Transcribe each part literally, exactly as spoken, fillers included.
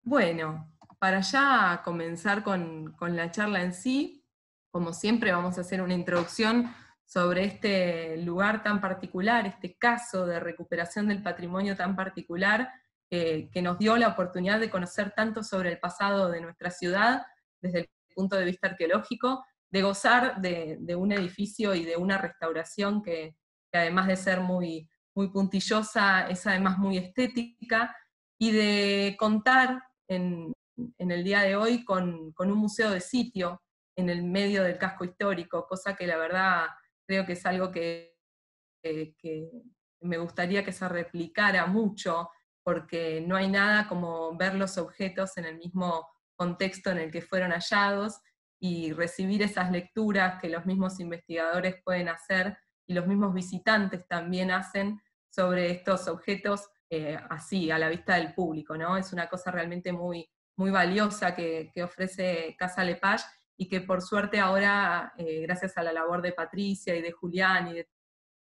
Bueno, para ya comenzar con, con la charla en sí, como siempre vamos a hacer una introducción sobre este lugar tan particular, este caso de recuperación del patrimonio tan particular, eh, que nos dio la oportunidad de conocer tanto sobre el pasado de nuestra ciudad, desde el punto de vista arqueológico, de gozar de, de un edificio y de una restauración que, que además de ser muy, muy puntillosa, es además muy estética, y de contar en, en el día de hoy con, con un museo de sitio en el medio del casco histórico, cosa que la verdad creo que es algo que, que, que me gustaría que se replicara mucho, porque no hay nada como ver los objetos en el mismo contexto en el que fueron hallados y recibir esas lecturas que los mismos investigadores pueden hacer y los mismos visitantes también hacen sobre estos objetos eh, así, a la vista del público, ¿no? Es una cosa realmente muy, muy valiosa que, que ofrece Casa Lepage y que por suerte ahora, eh, gracias a la labor de Patricia y de Julián y de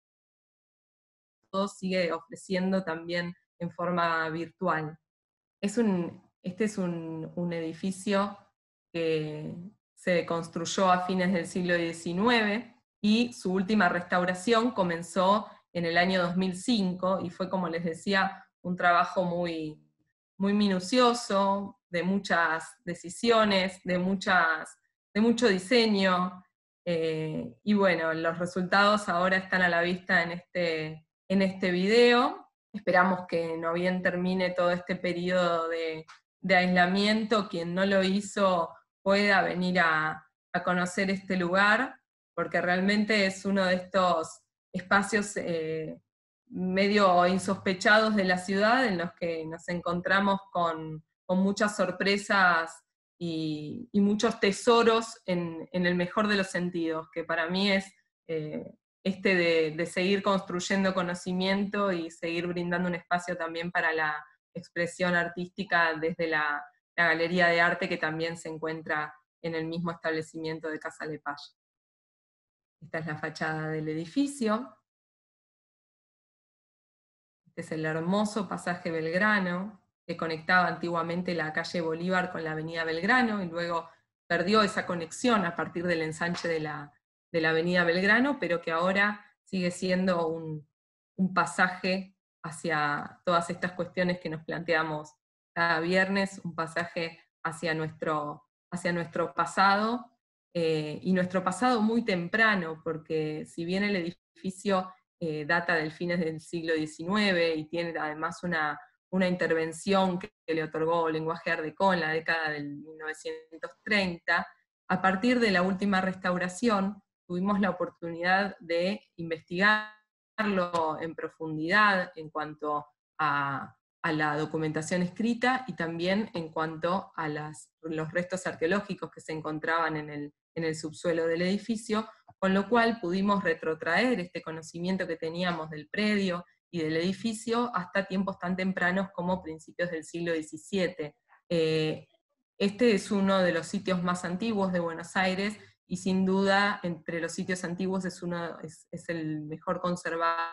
todos, sigue ofreciendo también en forma virtual. Es un, este es un, un edificio que se construyó a fines del siglo diecinueve y su última restauración comenzó en el año dos mil cinco y fue, como les decía, un trabajo muy, muy minucioso, de muchas decisiones, de, muchas, de mucho diseño, eh, y bueno, los resultados ahora están a la vista en este, en este video. Esperamos que no bien termine todo este periodo de, de aislamiento, quien no lo hizo pueda venir a, a conocer este lugar, porque realmente es uno de estos espacios eh, medio insospechados de la ciudad, en los que nos encontramos con, con muchas sorpresas y, y muchos tesoros en, en, el mejor de los sentidos, que para mí es eh, este de, de seguir construyendo conocimiento y seguir brindando un espacio también para la expresión artística desde la, la Galería de Arte, que también se encuentra en el mismo establecimiento de Casa Lepage. Esta es la fachada del edificio. Este es el hermoso pasaje Belgrano, que conectaba antiguamente la calle Bolívar con la avenida Belgrano, y luego perdió esa conexión a partir del ensanche de la, de la avenida Belgrano, pero que ahora sigue siendo un, un pasaje hacia todas estas cuestiones que nos planteamos cada viernes, un pasaje hacia nuestro, hacia nuestro pasado, eh, y nuestro pasado muy temprano, porque si bien el edificio eh, data del fines del siglo diecinueve y tiene además una, una intervención que, que le otorgó lenguaje Art Deco en la década del mil novecientos treinta, a partir de la última restauración tuvimos la oportunidad de investigarlo en profundidad en cuanto a, a la documentación escrita y también en cuanto a las, los restos arqueológicos que se encontraban en el, en el subsuelo del edificio, con lo cual pudimos retrotraer este conocimiento que teníamos del predio y del edificio hasta tiempos tan tempranos como principios del siglo diecisiete. Eh, este es uno de los sitios más antiguos de Buenos Aires, y sin duda entre los sitios antiguos es, uno, es, es el mejor conservado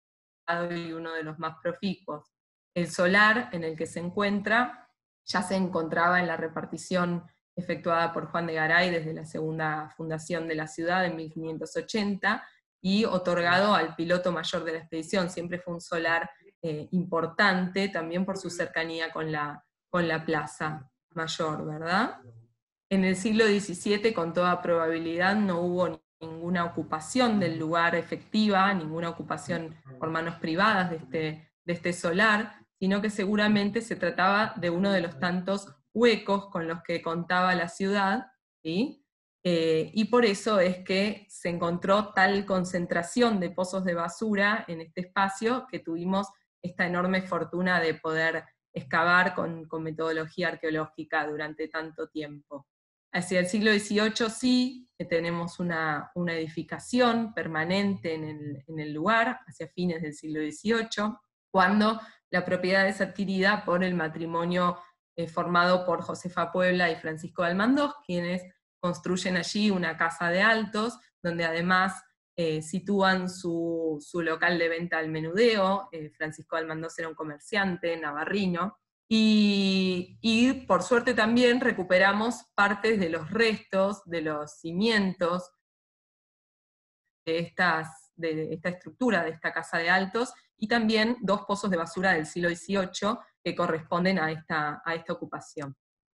y uno de los más proficuos. El solar en el que se encuentra ya se encontraba en la repartición efectuada por Juan de Garay desde la segunda fundación de la ciudad en mil quinientos ochenta, y otorgado al piloto mayor de la expedición. Siempre fue un solar eh, importante, también por su cercanía con la, con la plaza mayor, ¿verdad? En el siglo diecisiete, con toda probabilidad, no hubo ninguna ocupación del lugar efectiva, ninguna ocupación por manos privadas de este, de este solar, sino que seguramente se trataba de uno de los tantos huecos con los que contaba la ciudad, ¿sí? Eh, y por eso es que se encontró tal concentración de pozos de basura en este espacio, que tuvimos esta enorme fortuna de poder excavar con, con metodología arqueológica durante tanto tiempo. Hacia el siglo dieciocho sí, tenemos una, una edificación permanente en el, en el lugar, hacia fines del siglo dieciocho, cuando la propiedad es adquirida por el matrimonio eh, formado por Josefa Puebla y Francisco de Almandoz, quienes construyen allí una casa de altos, donde además eh, sitúan su, su local de venta al menudeo. eh, Francisco de Almandoz era un comerciante navarrino, Y, y por suerte también recuperamos partes de los restos, de los cimientos de, estas, de esta estructura, de esta casa de Altos, y también dos pozos de basura del siglo dieciocho que corresponden a esta, a esta ocupación.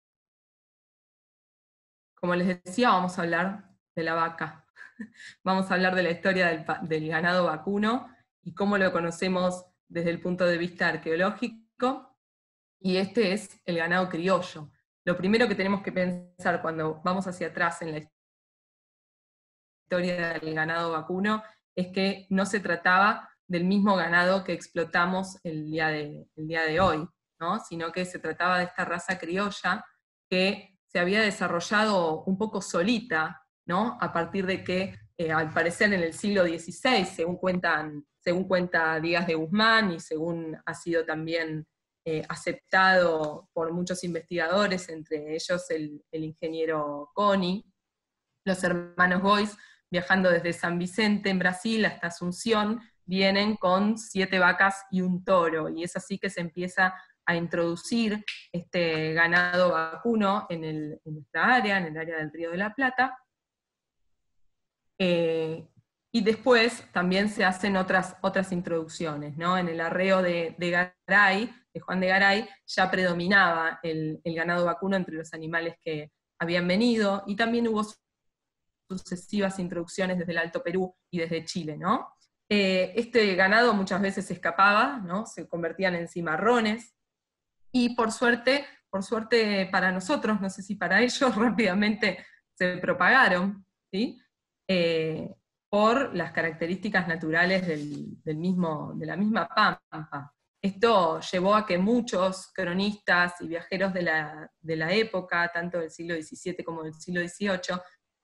Como les decía, vamos a hablar de la vaca. Vamos a hablar de la historia del, del ganado vacuno y cómo lo conocemos desde el punto de vista arqueológico, y este es el ganado criollo. Lo primero que tenemos que pensar cuando vamos hacia atrás en la historia del ganado vacuno es que no se trataba del mismo ganado que explotamos el día de, el día de hoy, ¿no? Sino que se trataba de esta raza criolla que se había desarrollado un poco solita, ¿no? A partir de que, eh, al parecer en el siglo dieciséis, según, cuentan, según cuenta Díaz de Guzmán, y según ha sido también eh, aceptado por muchos investigadores, entre ellos el, el ingeniero Coni, los hermanos Bois, viajando desde San Vicente en Brasil hasta Asunción, vienen con siete vacas y un toro, y es así que se empieza a introducir este ganado vacuno en, el, en nuestra área, en el área del Río de la Plata. Eh, y después también se hacen otras, otras introducciones, ¿no? En el arreo de, de Garay, de Juan de Garay, ya predominaba el, el ganado vacuno entre los animales que habían venido, y también hubo sucesivas introducciones desde el Alto Perú y desde Chile, ¿no? Eh, este ganado muchas veces escapaba, ¿no? Se convertían en cimarrones, y por suerte, por suerte para nosotros, no sé si para ellos, rápidamente se propagaron, ¿sí? Eh, por las características naturales del, del mismo, de la misma pampa. Esto llevó a que muchos cronistas y viajeros de la, de la época, tanto del siglo diecisiete como del siglo dieciocho,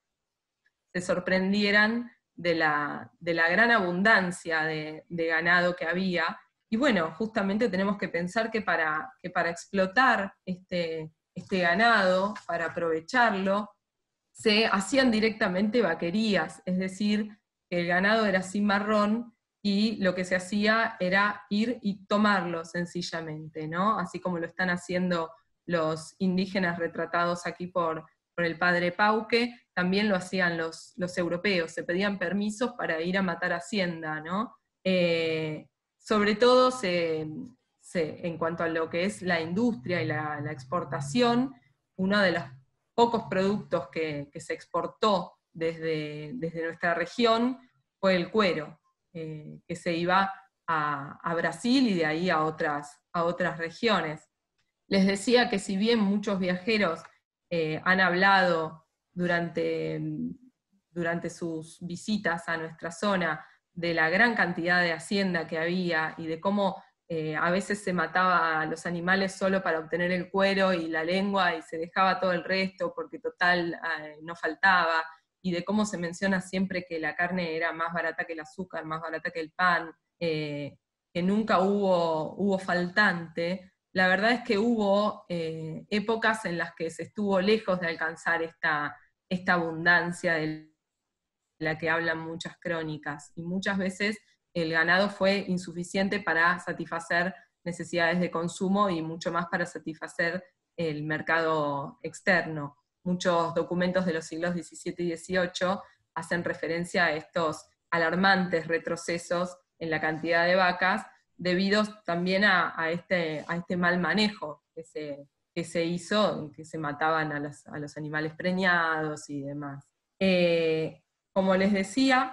se sorprendieran de la, de la gran abundancia de, de ganado que había. Y bueno, justamente tenemos que pensar que para, que para explotar este, este ganado, para aprovecharlo, se hacían directamente vaquerías, es decir, que el ganado era cimarrón y lo que se hacía era ir y tomarlo sencillamente, ¿no? Así como lo están haciendo los indígenas retratados aquí por, por el padre Pauque, también lo hacían los, los europeos, se pedían permisos para ir a matar hacienda, ¿no? Eh, sobre todo se, se, en cuanto a lo que es la industria y la, la exportación, uno de los pocos productos que, que se exportó desde, desde nuestra región fue el cuero, eh, que se iba a, a Brasil y de ahí a otras, a otras regiones. Les decía que si bien muchos viajeros eh, han hablado durante, durante sus visitas a nuestra zona de la gran cantidad de hacienda que había y de cómo eh, a veces se mataba a los animales solo para obtener el cuero y la lengua y se dejaba todo el resto porque total eh, no faltaba, y de cómo se menciona siempre que la carne era más barata que el azúcar, más barata que el pan, eh, que nunca hubo, hubo faltante. La verdad es que hubo eh, épocas en las que se estuvo lejos de alcanzar esta, esta abundancia de la que hablan muchas crónicas, y muchas veces el ganado fue insuficiente para satisfacer necesidades de consumo y mucho más para satisfacer el mercado externo. Muchos documentos de los siglos diecisiete y dieciocho hacen referencia a estos alarmantes retrocesos en la cantidad de vacas, debidos también a, a, este, a este mal manejo que se, que se hizo, que se mataban a los, a los animales preñados y demás. Eh, como les decía,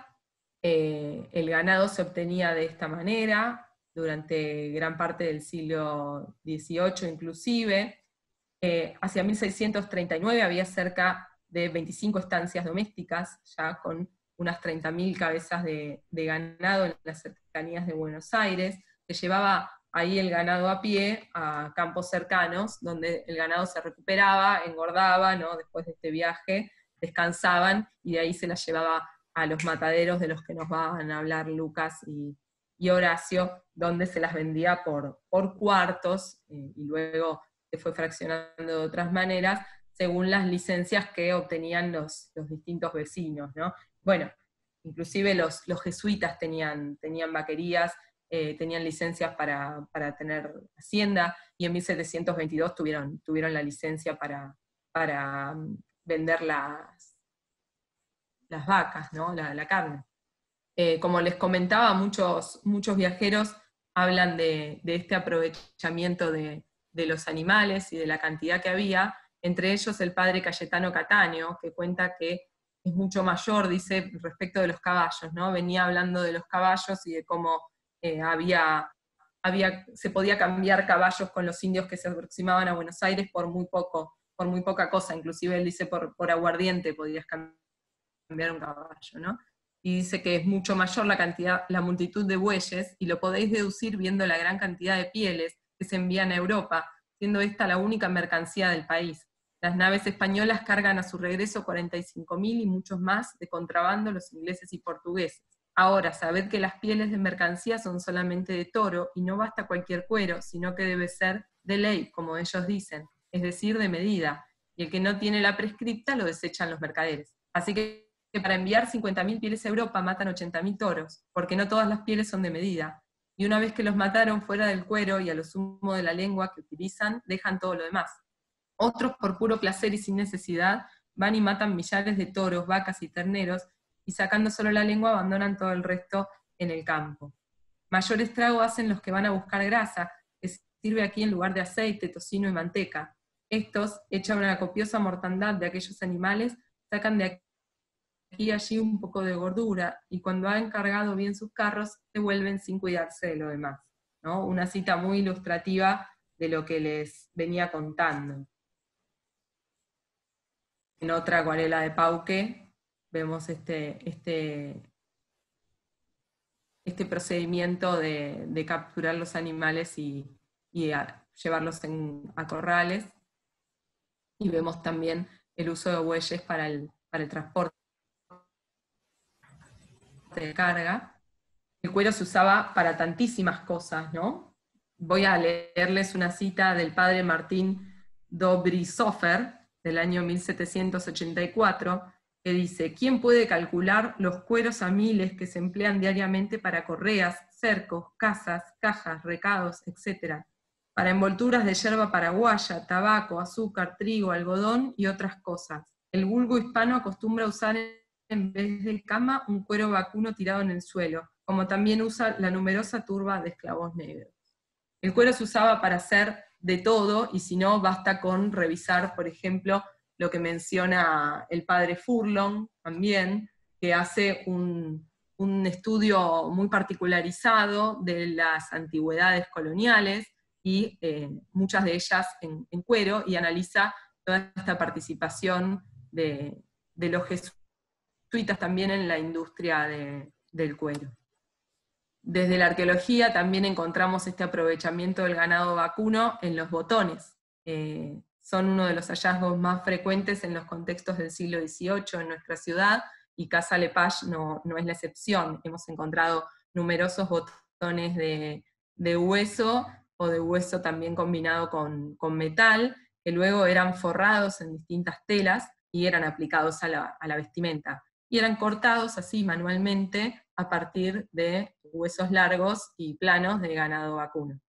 eh, el ganado se obtenía de esta manera, durante gran parte del siglo dieciocho inclusive. Eh, hacia mil seiscientos treinta y nueve había cerca de veinticinco estancias domésticas, ya con unas treinta mil cabezas de, de ganado en las cercanías de Buenos Aires. Se llevaba ahí el ganado a pie a campos cercanos, donde el ganado se recuperaba, engordaba, ¿no? Después de este viaje, descansaban, y de ahí se las llevaba a los mataderos de los que nos van a hablar Lucas y, y Horacio, donde se las vendía por, por cuartos, eh, y luego se fue fraccionando de otras maneras, según las licencias que obtenían los, los distintos vecinos, ¿no? Bueno, inclusive los, los jesuitas tenían, tenían vaquerías, eh, tenían licencias para, para tener hacienda, y en mil setecientos veintidós tuvieron, tuvieron la licencia para, para vender las, las vacas, ¿no? la, la carne. Eh, como les comentaba, muchos, muchos viajeros hablan de, de este aprovechamiento de, de los animales y de la cantidad que había, entre ellos el padre Cayetano Cataño, que cuenta que es mucho mayor, dice, respecto de los caballos, ¿no? Venía hablando de los caballos y de cómo eh, había, había, se podía cambiar caballos con los indios que se aproximaban a Buenos Aires por muy poco, por muy poca cosa, inclusive él dice por, por aguardiente podías cambiar un caballo, ¿no? Y dice que es mucho mayor la cantidad, la multitud de bueyes, y lo podéis deducir viendo la gran cantidad de pieles que se envían a Europa, siendo esta la única mercancía del país. Las naves españolas cargan a su regreso cuarenta y cinco mil y muchos más de contrabando los ingleses y portugueses. Ahora, sabed que las pieles de mercancía son solamente de toro, y no basta cualquier cuero, sino que debe ser de ley, como ellos dicen, es decir, de medida, y el que no tiene la prescripta lo desechan los mercaderes. Así que que para enviar cincuenta mil pieles a Europa matan ochenta mil toros, porque no todas las pieles son de medida, y una vez que los mataron fuera del cuero y a lo sumo de la lengua que utilizan, dejan todo lo demás. Otros, por puro placer y sin necesidad, van y matan millares de toros, vacas y terneros, y sacando solo la lengua abandonan todo el resto en el campo. Mayor estrago hacen los que van a buscar grasa, que sirve aquí en lugar de aceite, tocino y manteca. Estos echan una copiosa mortandad de aquellos animales, sacan de aquí aquí y allí un poco de gordura, y cuando han cargado bien sus carros, se vuelven sin cuidarse de lo demás, ¿no? Una cita muy ilustrativa de lo que les venía contando. En otra acuarela de Pauque vemos este, este, este procedimiento de, de capturar los animales y, y a, llevarlos en, a corrales, y vemos también el uso de bueyes para el, para el transporte de carga. El cuero se usaba para tantísimas cosas, ¿no? Voy a leerles una cita del padre Martín Dobrizhofer, del año mil setecientos ochenta y cuatro, que dice: ¿quién puede calcular los cueros a miles que se emplean diariamente para correas, cercos, casas, cajas, recados, etcétera? Para envolturas de yerba paraguaya, tabaco, azúcar, trigo, algodón y otras cosas. El vulgo hispano acostumbra a usar en vez de cama un cuero vacuno tirado en el suelo, como también usa la numerosa turba de esclavos negros. El cuero se usaba para hacer de todo, y si no, basta con revisar, por ejemplo, lo que menciona el padre Furlong también, que hace un, un estudio muy particularizado de las antigüedades coloniales, y eh, muchas de ellas en, en cuero, y analiza toda esta participación de, de los jesuitas también en la industria de, del cuero. Desde la arqueología también encontramos este aprovechamiento del ganado vacuno en los botones. Eh, son uno de los hallazgos más frecuentes en los contextos del siglo dieciocho en nuestra ciudad, y Casa Lepage no, no es la excepción. Hemos encontrado numerosos botones de, de hueso, o de hueso también combinado con, con metal, que luego eran forrados en distintas telas y eran aplicados a la, a la vestimenta. Y eran cortados así manualmente a partir de huesos largos y planos de ganado vacuno.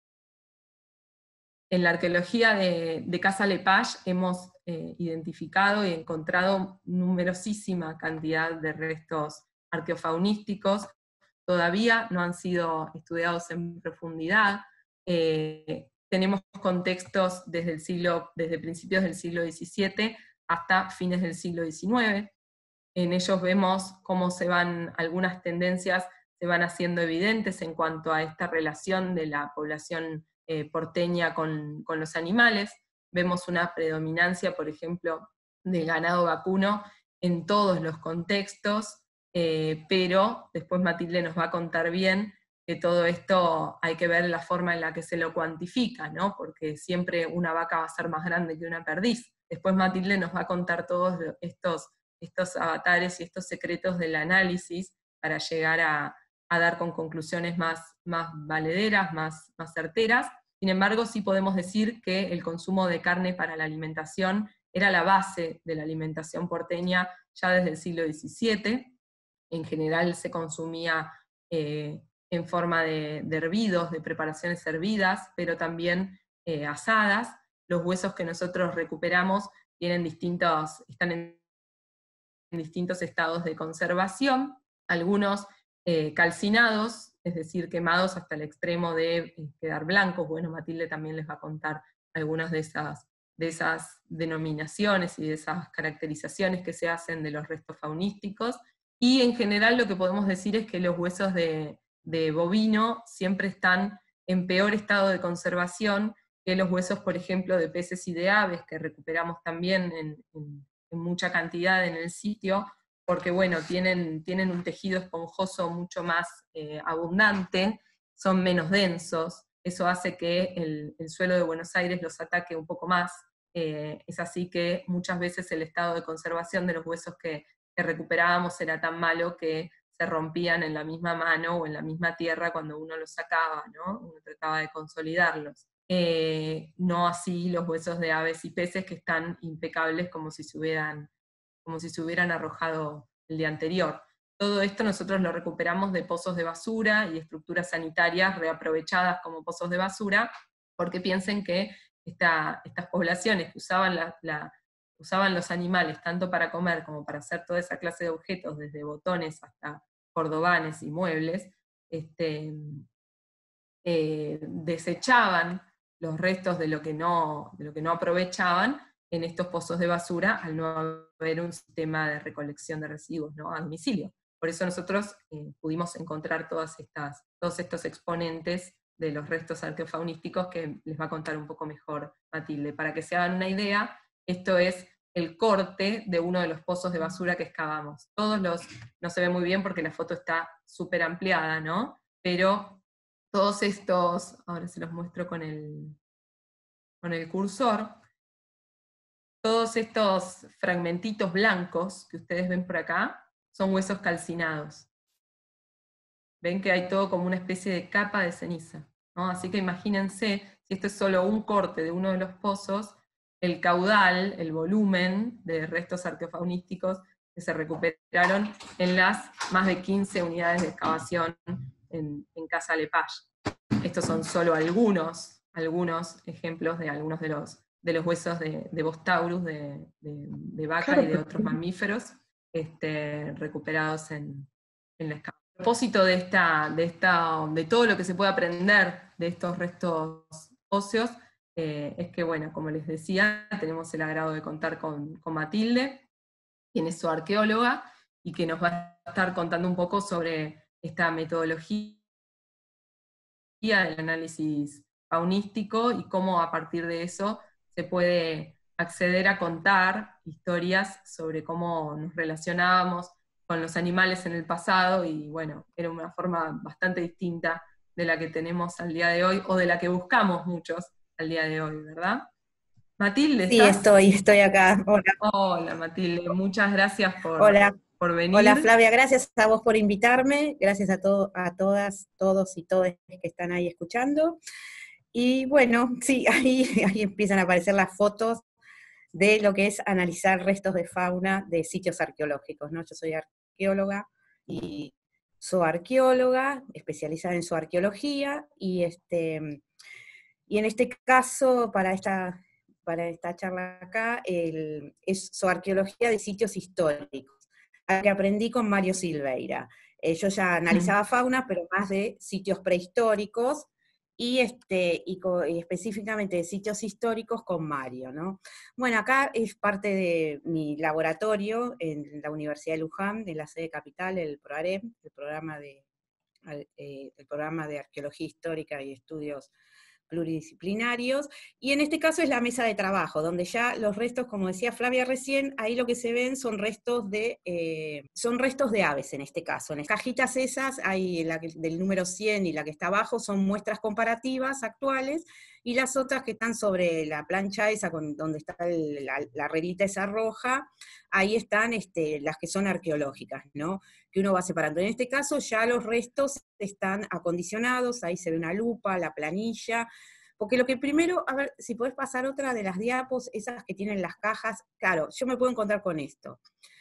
En la arqueología de, de Casa Lepage hemos eh, identificado y encontrado numerosísima cantidad de restos arqueofaunísticos. Todavía no han sido estudiados en profundidad. Eh, tenemos contextos desde, el siglo, desde principios del siglo diecisiete hasta fines del siglo diecinueve. En ellos vemos cómo se van, algunas tendencias se van haciendo evidentes en cuanto a esta relación de la población eh, porteña con, con los animales. Vemos una predominancia, por ejemplo, del ganado vacuno en todos los contextos, eh, pero después Matilde nos va a contar bien que todo esto hay que ver la forma en la que se lo cuantifica, ¿no? Porque siempre una vaca va a ser más grande que una perdiz. Después Matilde nos va a contar todos estos estos avatares y estos secretos del análisis para llegar a, a dar con conclusiones más, más valederas, más, más certeras. Sin embargo, sí podemos decir que el consumo de carne para la alimentación era la base de la alimentación porteña ya desde el siglo diecisiete. En general se consumía eh, en forma de, de hervidos, de preparaciones hervidas, pero también eh, asadas. Los huesos que nosotros recuperamos tienen distintos, están en, en distintos estados de conservación, algunos eh, calcinados, es decir, quemados hasta el extremo de eh, quedar blancos. Bueno, Matilde también les va a contar algunas de esas, de esas denominaciones y de esas caracterizaciones que se hacen de los restos faunísticos. Y en general lo que podemos decir es que los huesos de, de bovino siempre están en peor estado de conservación que los huesos, por ejemplo, de peces y de aves, que recuperamos también en, en, en mucha cantidad en el sitio, porque bueno, tienen, tienen un tejido esponjoso mucho más eh, abundante, son menos densos, eso hace que el, el suelo de Buenos Aires los ataque un poco más. Eh, es así que muchas veces el estado de conservación de los huesos que, que recuperábamos era tan malo que se rompían en la misma mano o en la misma tierra cuando uno los sacaba, ¿no? Uno trataba de consolidarlos. Eh, no así los huesos de aves y peces, que están impecables como si se hubieran, como si se hubieran arrojado el día anterior. Todo esto nosotros lo recuperamos de pozos de basura y estructuras sanitarias reaprovechadas como pozos de basura, porque piensen que esta, estas poblaciones que usaban, la, la, usaban los animales tanto para comer como para hacer toda esa clase de objetos, desde botones hasta cordobanes y muebles, este, eh, desechaban los restos de lo, que no, de lo que no aprovechaban en estos pozos de basura, al no haber un sistema de recolección de residuos, ¿no?, a domicilio. Por eso nosotros eh, pudimos encontrar todas estas, todos estos exponentes de los restos arqueofaunísticos que les va a contar un poco mejor Matilde. Para que se hagan una idea, esto es el corte de uno de los pozos de basura que excavamos. Todos los, no se ve muy bien porque la foto está súper ampliada, ¿no? Pero todos estos, ahora se los muestro con el, con el cursor, todos estos fragmentitos blancos que ustedes ven por acá, son huesos calcinados. Ven que hay todo como una especie de capa de ceniza, ¿no? Así que imagínense, si esto es solo un corte de uno de los pozos, el caudal, el volumen de restos arqueofaunísticos que se recuperaron en las más de quince unidades de excavación en, en Casa Lepage. Estos son solo algunos, algunos ejemplos de algunos de los, de los huesos de, de Bostaurus, de, de, de vaca claro, y de otros mamíferos, este, recuperados en, en la excavación. El propósito de, esta, de, esta, de todo lo que se puede aprender de estos restos óseos eh, es que, bueno, como les decía, tenemos el agrado de contar con, con Matilde, quien es su arqueóloga, y que nos va a estar contando un poco sobre esta metodología del análisis faunístico y cómo a partir de eso se puede acceder a contar historias sobre cómo nos relacionábamos con los animales en el pasado, y bueno, era una forma bastante distinta de la que tenemos al día de hoy, o de la que buscamos muchos al día de hoy, ¿verdad? Matilde, ¿estás? Sí, estoy, estoy acá. Hola. Hola, Matilde, muchas gracias por, Hola. por venir. Hola, Flavia, gracias a vos por invitarme, gracias a, to a todas, todos y todas que están ahí escuchando. Y bueno, sí, ahí, ahí empiezan a aparecer las fotos de lo que es analizar restos de fauna de sitios arqueológicos, ¿no? Yo soy arqueóloga y zooarqueóloga, especializada en zooarqueología, y, este, y en este caso, para esta, para esta charla acá, el, es zooarqueología de sitios históricos, que aprendí con Mario Silveira. Eh, yo ya analizaba fauna, pero más de sitios prehistóricos, y, este, y, co, y específicamente de sitios históricos con Mario, ¿no? Bueno, acá es parte de mi laboratorio en la Universidad de Luján, de la sede capital, el PROAREM, el programa de, eh, el programa de Arqueología Histórica y Estudios Pluridisciplinarios, y en este caso es la mesa de trabajo, donde ya los restos, como decía Flavia recién, ahí lo que se ven son restos de, eh, son restos de aves en este caso. En las cajitas esas, hay la que, del número cien y la que está abajo, son muestras comparativas actuales, y las otras que están sobre la plancha esa, con, donde está el, la, la reglita esa roja, ahí están este, las que son arqueológicas, ¿no? Que uno va separando. En este caso ya los restos están acondicionados, ahí se ve una lupa, la planilla, porque lo que primero, a ver, si podés pasar otra de las diapos, esas que tienen las cajas, claro, yo me puedo encontrar con esto.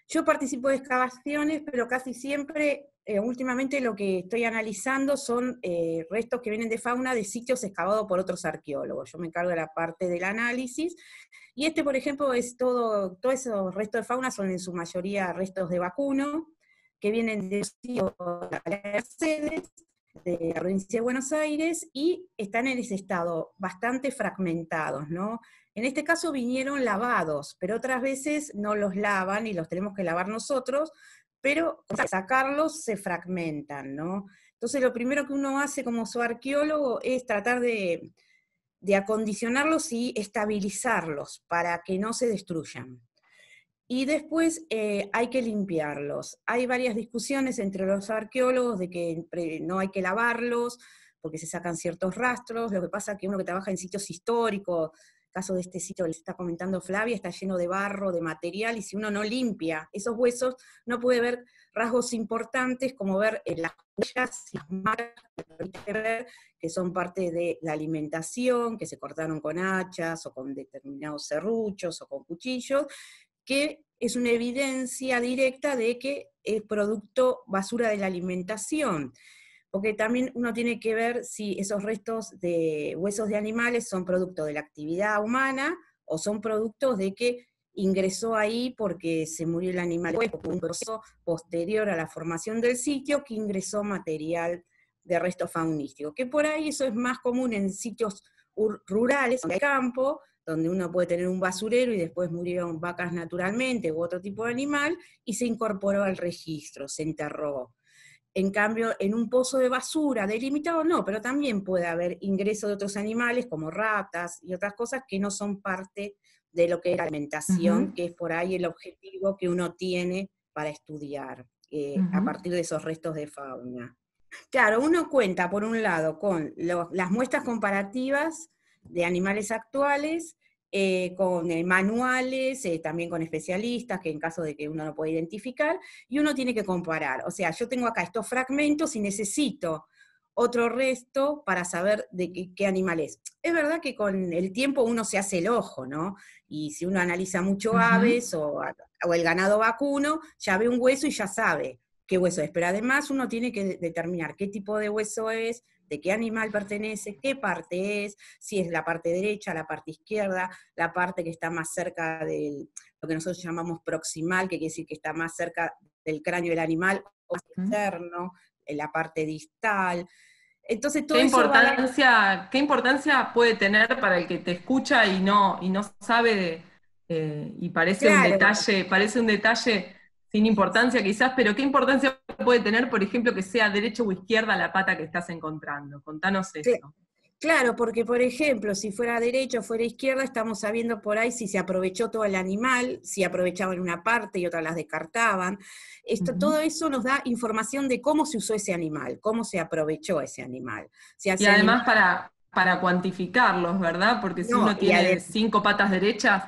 Yo participo de excavaciones, pero casi siempre, eh, últimamente lo que estoy analizando son eh, restos que vienen de fauna de sitios excavados por otros arqueólogos. Yo me encargo de la parte del análisis, y este, por ejemplo, es todo, todos esos restos de fauna son en su mayoría restos de vacuno, que vienen de Mercedes, de la provincia de Buenos Aires, y están en ese estado bastante fragmentados, ¿no? En este caso vinieron lavados, pero otras veces no los lavan y los tenemos que lavar nosotros, pero al sacarlos se fragmentan, ¿no? Entonces lo primero que uno hace como zooarqueólogo es tratar de, de acondicionarlos y estabilizarlos para que no se destruyan. Y después eh, hay que limpiarlos. Hay varias discusiones entre los arqueólogos de que no hay que lavarlos, porque se sacan ciertos rastros. Lo que pasa es que uno que trabaja en sitios históricos, el caso de este sitio que les está comentando Flavia, está lleno de barro, de material, y si uno no limpia esos huesos, no puede ver rasgos importantes como ver eh, las huellas y las marcas que son parte de la alimentación, que se cortaron con hachas o con determinados serruchos o con cuchillos, que es una evidencia directa de que es producto basura de la alimentación, porque también uno tiene que ver si esos restos de huesos de animales son producto de la actividad humana o son productos de que ingresó ahí porque se murió el animal, o un proceso posterior a la formación del sitio que ingresó material de resto faunístico, que por ahí eso es más común en sitios rurales, en el campo, donde uno puede tener un basurero y después murieron vacas naturalmente u otro tipo de animal, y se incorporó al registro, se enterró. En cambio, en un pozo de basura delimitado no, pero también puede haber ingreso de otros animales como ratas y otras cosas que no son parte de lo que es la alimentación, uh-huh. que es por ahí el objetivo que uno tiene para estudiar eh, uh-huh. a partir de esos restos de fauna. Claro, uno cuenta por un lado con lo, las muestras comparativas de animales actuales, eh, con eh, manuales, eh, también con especialistas, que en caso de que uno no pueda identificar, y uno tiene que comparar. O sea, yo tengo acá estos fragmentos y necesito otro resto para saber de qué, qué animal es. Es verdad que con el tiempo uno se hace el ojo, ¿no? Y si uno analiza mucho uh-huh. aves o, o el ganado vacuno, ya ve un hueso y ya sabe qué hueso es. Pero además uno tiene que determinar qué tipo de hueso es, de qué animal pertenece, qué parte es, si es la parte derecha, la parte izquierda, la parte que está más cerca de lo que nosotros llamamos proximal, que quiere decir que está más cerca del cráneo del animal, o externo, en la parte distal. Entonces todo ¿Qué eso importancia, va a... ¿Qué importancia puede tener para el que te escucha y no, y no sabe, de, eh, y parece claro. un detalle, parece un detalle sin importancia quizás, pero qué importancia puede tener, por ejemplo, que sea derecha o izquierda la pata que estás encontrando? Contanos eso. Claro, porque por ejemplo, si fuera derecha o fuera izquierda, estamos sabiendo por ahí si se aprovechó todo el animal, si aprovechaban una parte y otras las descartaban. Esto, uh-huh. Todo eso nos da información de cómo se usó ese animal, cómo se aprovechó ese animal. Si y además animal... para, para cuantificarlos, ¿verdad? Porque si no, uno tiene además... cinco patas derechas...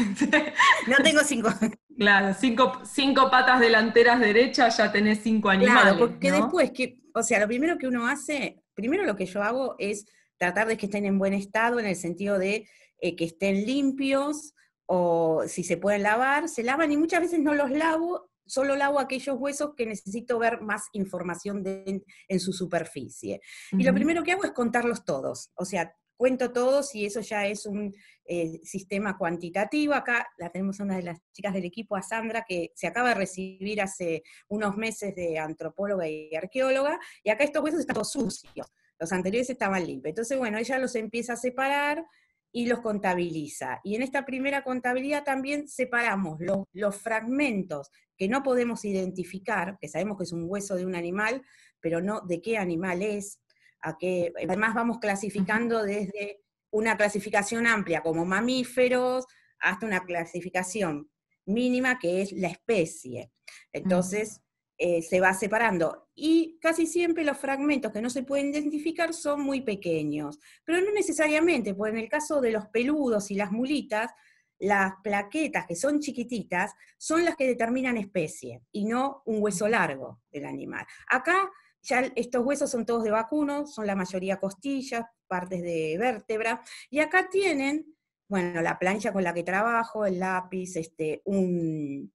No tengo cinco... Claro, cinco, cinco patas delanteras derechas, ya tenés cinco animales. Claro, porque ¿no? después, que, o sea, lo primero que uno hace, primero lo que yo hago es tratar de que estén en buen estado, en el sentido de eh, que estén limpios, o si se pueden lavar, se lavan, y muchas veces no los lavo, solo lavo aquellos huesos que necesito ver más información de, en su superficie. Uh-huh. Y lo primero que hago es contarlos todos, o sea, cuento todos, y eso ya es un eh, sistema cuantitativo. Acá la tenemos a una de las chicas del equipo, a Sandra, que se acaba de recibir hace unos meses de antropóloga y arqueóloga, y acá estos huesos están todos sucios. Los anteriores estaban limpios. Entonces, bueno, ella los empieza a separar y los contabiliza. Y en esta primera contabilidad también separamos los, los fragmentos que no podemos identificar, que sabemos que es un hueso de un animal, pero no de qué animal es. A qué, además vamos clasificando desde una clasificación amplia como mamíferos hasta una clasificación mínima que es la especie. Entonces, Eh, se va separando, y casi siempre los fragmentos que no se pueden identificar son muy pequeños, pero no necesariamente, porque en el caso de los peludos y las mulitas, las plaquetas que son chiquititas son las que determinan especie, y no un hueso largo del animal. Acá ya estos huesos son todos de vacuno, son la mayoría costillas, partes de vértebra, y acá tienen, bueno, la plancha con la que trabajo, el lápiz, este, un...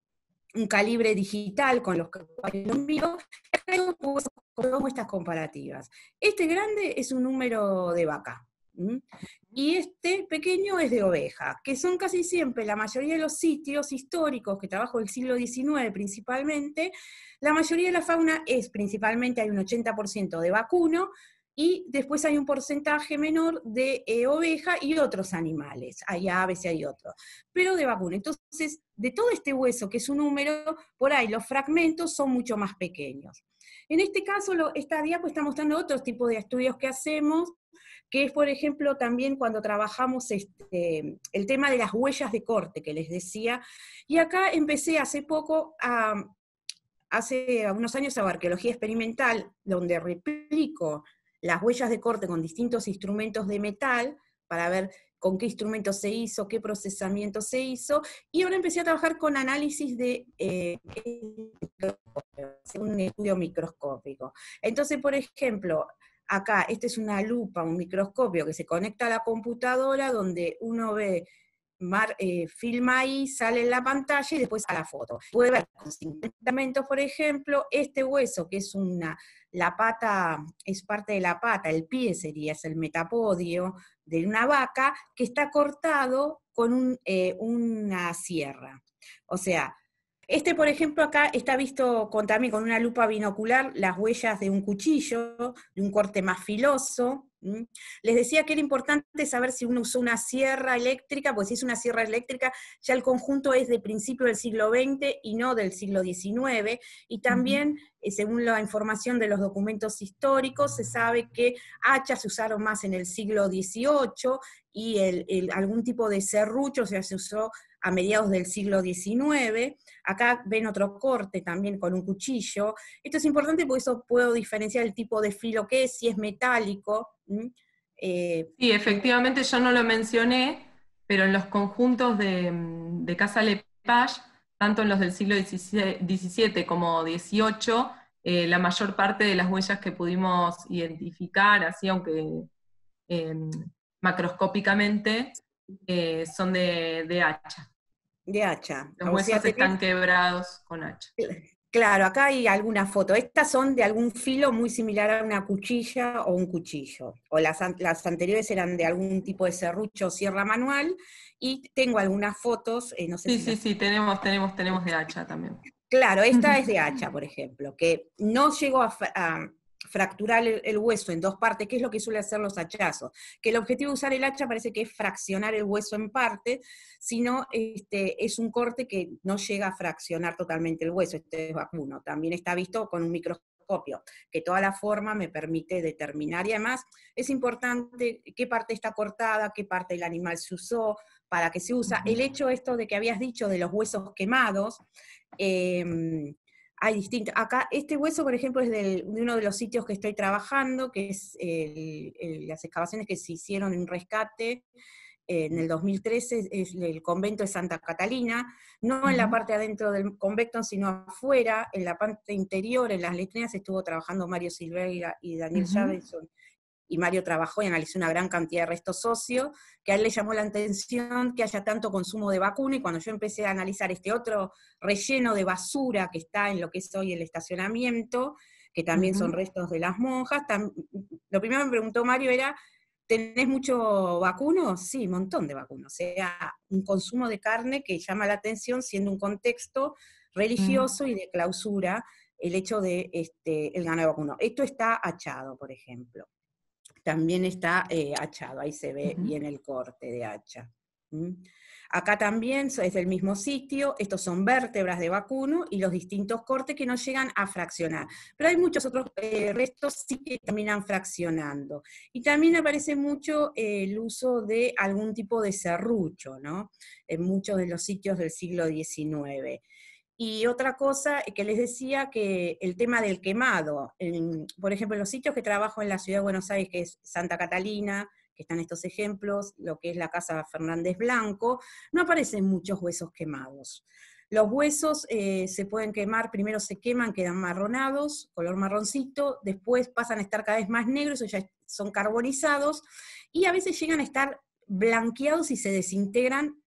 un calibre digital con los que los míos, con estas comparativas. Este grande es un número de vaca, ¿m? Y este pequeño es de oveja, que son casi siempre, la mayoría de los sitios históricos que trabajo del siglo diecinueve principalmente, la mayoría de la fauna es principalmente, hay un ochenta por ciento de vacuno, y después hay un porcentaje menor de eh, oveja y otros animales, hay aves y hay otros, pero de vacuno. Entonces, de todo este hueso, que es un número, por ahí los fragmentos son mucho más pequeños. En este caso, lo, esta diapo está mostrando otros tipos de estudios que hacemos, que es, por ejemplo, también cuando trabajamos este, el tema de las huellas de corte, que les decía, y acá empecé hace poco a, hace unos años a arqueología experimental, donde replico las huellas de corte con distintos instrumentos de metal, para ver con qué instrumento se hizo, qué procesamiento se hizo, y ahora empecé a trabajar con análisis de eh, un estudio microscópico. Entonces, por ejemplo, acá, esta es una lupa, un microscopio que se conecta a la computadora, donde uno ve, mar, eh, filma ahí, sale en la pantalla y después a la foto. Puede ver con cincuenta elementos, por ejemplo, este hueso, que es una, la pata, es parte de la pata, el pie sería, es el metapodio de una vaca, que está cortado con un, eh, una sierra. O sea, este, por ejemplo, acá está visto con, también con una lupa binocular las huellas de un cuchillo, de un corte más filoso. ¿Mm? Les decía que era importante saber si uno usó una sierra eléctrica, pues si es una sierra eléctrica, ya el conjunto es de principio del siglo veinte y no del siglo diecinueve, y también, uh-huh. según la información de los documentos históricos, se sabe que hachas se usaron más en el siglo dieciocho, y el, el, algún tipo de serrucho, o sea, se usó a mediados del siglo diecinueve, acá ven otro corte también con un cuchillo. Esto es importante porque eso puedo diferenciar el tipo de filo que es, si es metálico. Eh, sí, efectivamente yo no lo mencioné, pero en los conjuntos de, de Casa Lepage, tanto en los del siglo diecisiete como dieciocho, eh, la mayor parte de las huellas que pudimos identificar, así aunque eh, macroscópicamente, eh, son de, de hacha. De hacha. Los huesos o sea, están tenés... quebrados con hacha. Claro, acá hay alguna foto. Estas son de algún filo muy similar a una cuchilla o un cuchillo. O las, las anteriores eran de algún tipo de serrucho o sierra manual. Y tengo algunas fotos, eh, no sé sí, si sí, las... sí, tenemos, tenemos, tenemos de hacha también. Claro, esta es de hacha, por ejemplo, que no llegó a, a fracturar el, el hueso en dos partes, que es lo que suele hacer los hachazos. Que el objetivo de usar el hacha parece que es fraccionar el hueso en parte, sino este, es un corte que no llega a fraccionar totalmente el hueso, este es vacuno. También está visto con un microscopio, que toda la forma me permite determinar, y además es importante qué parte está cortada, qué parte del animal se usó, para qué se usa. El hecho esto de que habías dicho de los huesos quemados, eh, hay distintos. Acá, este hueso, por ejemplo, es del, de uno de los sitios que estoy trabajando, que es el, el, las excavaciones que se hicieron en rescate eh, en el dos mil trece, es el convento de Santa Catalina, no en la parte adentro del convento, sino afuera, en la parte interior, en las letrinas, estuvo trabajando Mario Silveira y Daniel uh-huh. Javelson, y Mario trabajó y analizó una gran cantidad de restos óseos, que a él le llamó la atención que haya tanto consumo de vacuno, y cuando yo empecé a analizar este otro relleno de basura que está en lo que es hoy el estacionamiento, que también uh-huh. son restos de las monjas, tam, lo primero que me preguntó Mario era, ¿tenés mucho vacuno? Sí, un montón de vacuno, o sea, un consumo de carne que llama la atención, siendo un contexto religioso uh-huh. y de clausura, el hecho de este, el ganado de vacuno. Esto está hachado, por ejemplo. También está eh, hachado, ahí se ve uh-huh. bien el corte de hacha. ¿Mm? Acá también es del mismo sitio, estos son vértebras de vacuno y los distintos cortes que no llegan a fraccionar. Pero hay muchos otros eh, restos sí que terminan fraccionando. Y también aparece mucho eh, el uso de algún tipo de serrucho, ¿no? En muchos de los sitios del siglo diecinueve. Y otra cosa que les decía, que el tema del quemado, en, por ejemplo, en los sitios que trabajo en la ciudad de Buenos Aires, que es Santa Catalina, que están estos ejemplos, lo que es la casa Fernández Blanco, no aparecen muchos huesos quemados. Los huesos eh, se pueden quemar, primero se queman, quedan marronados, color marroncito, después pasan a estar cada vez más negros, o ya son carbonizados, y a veces llegan a estar blanqueados y se desintegran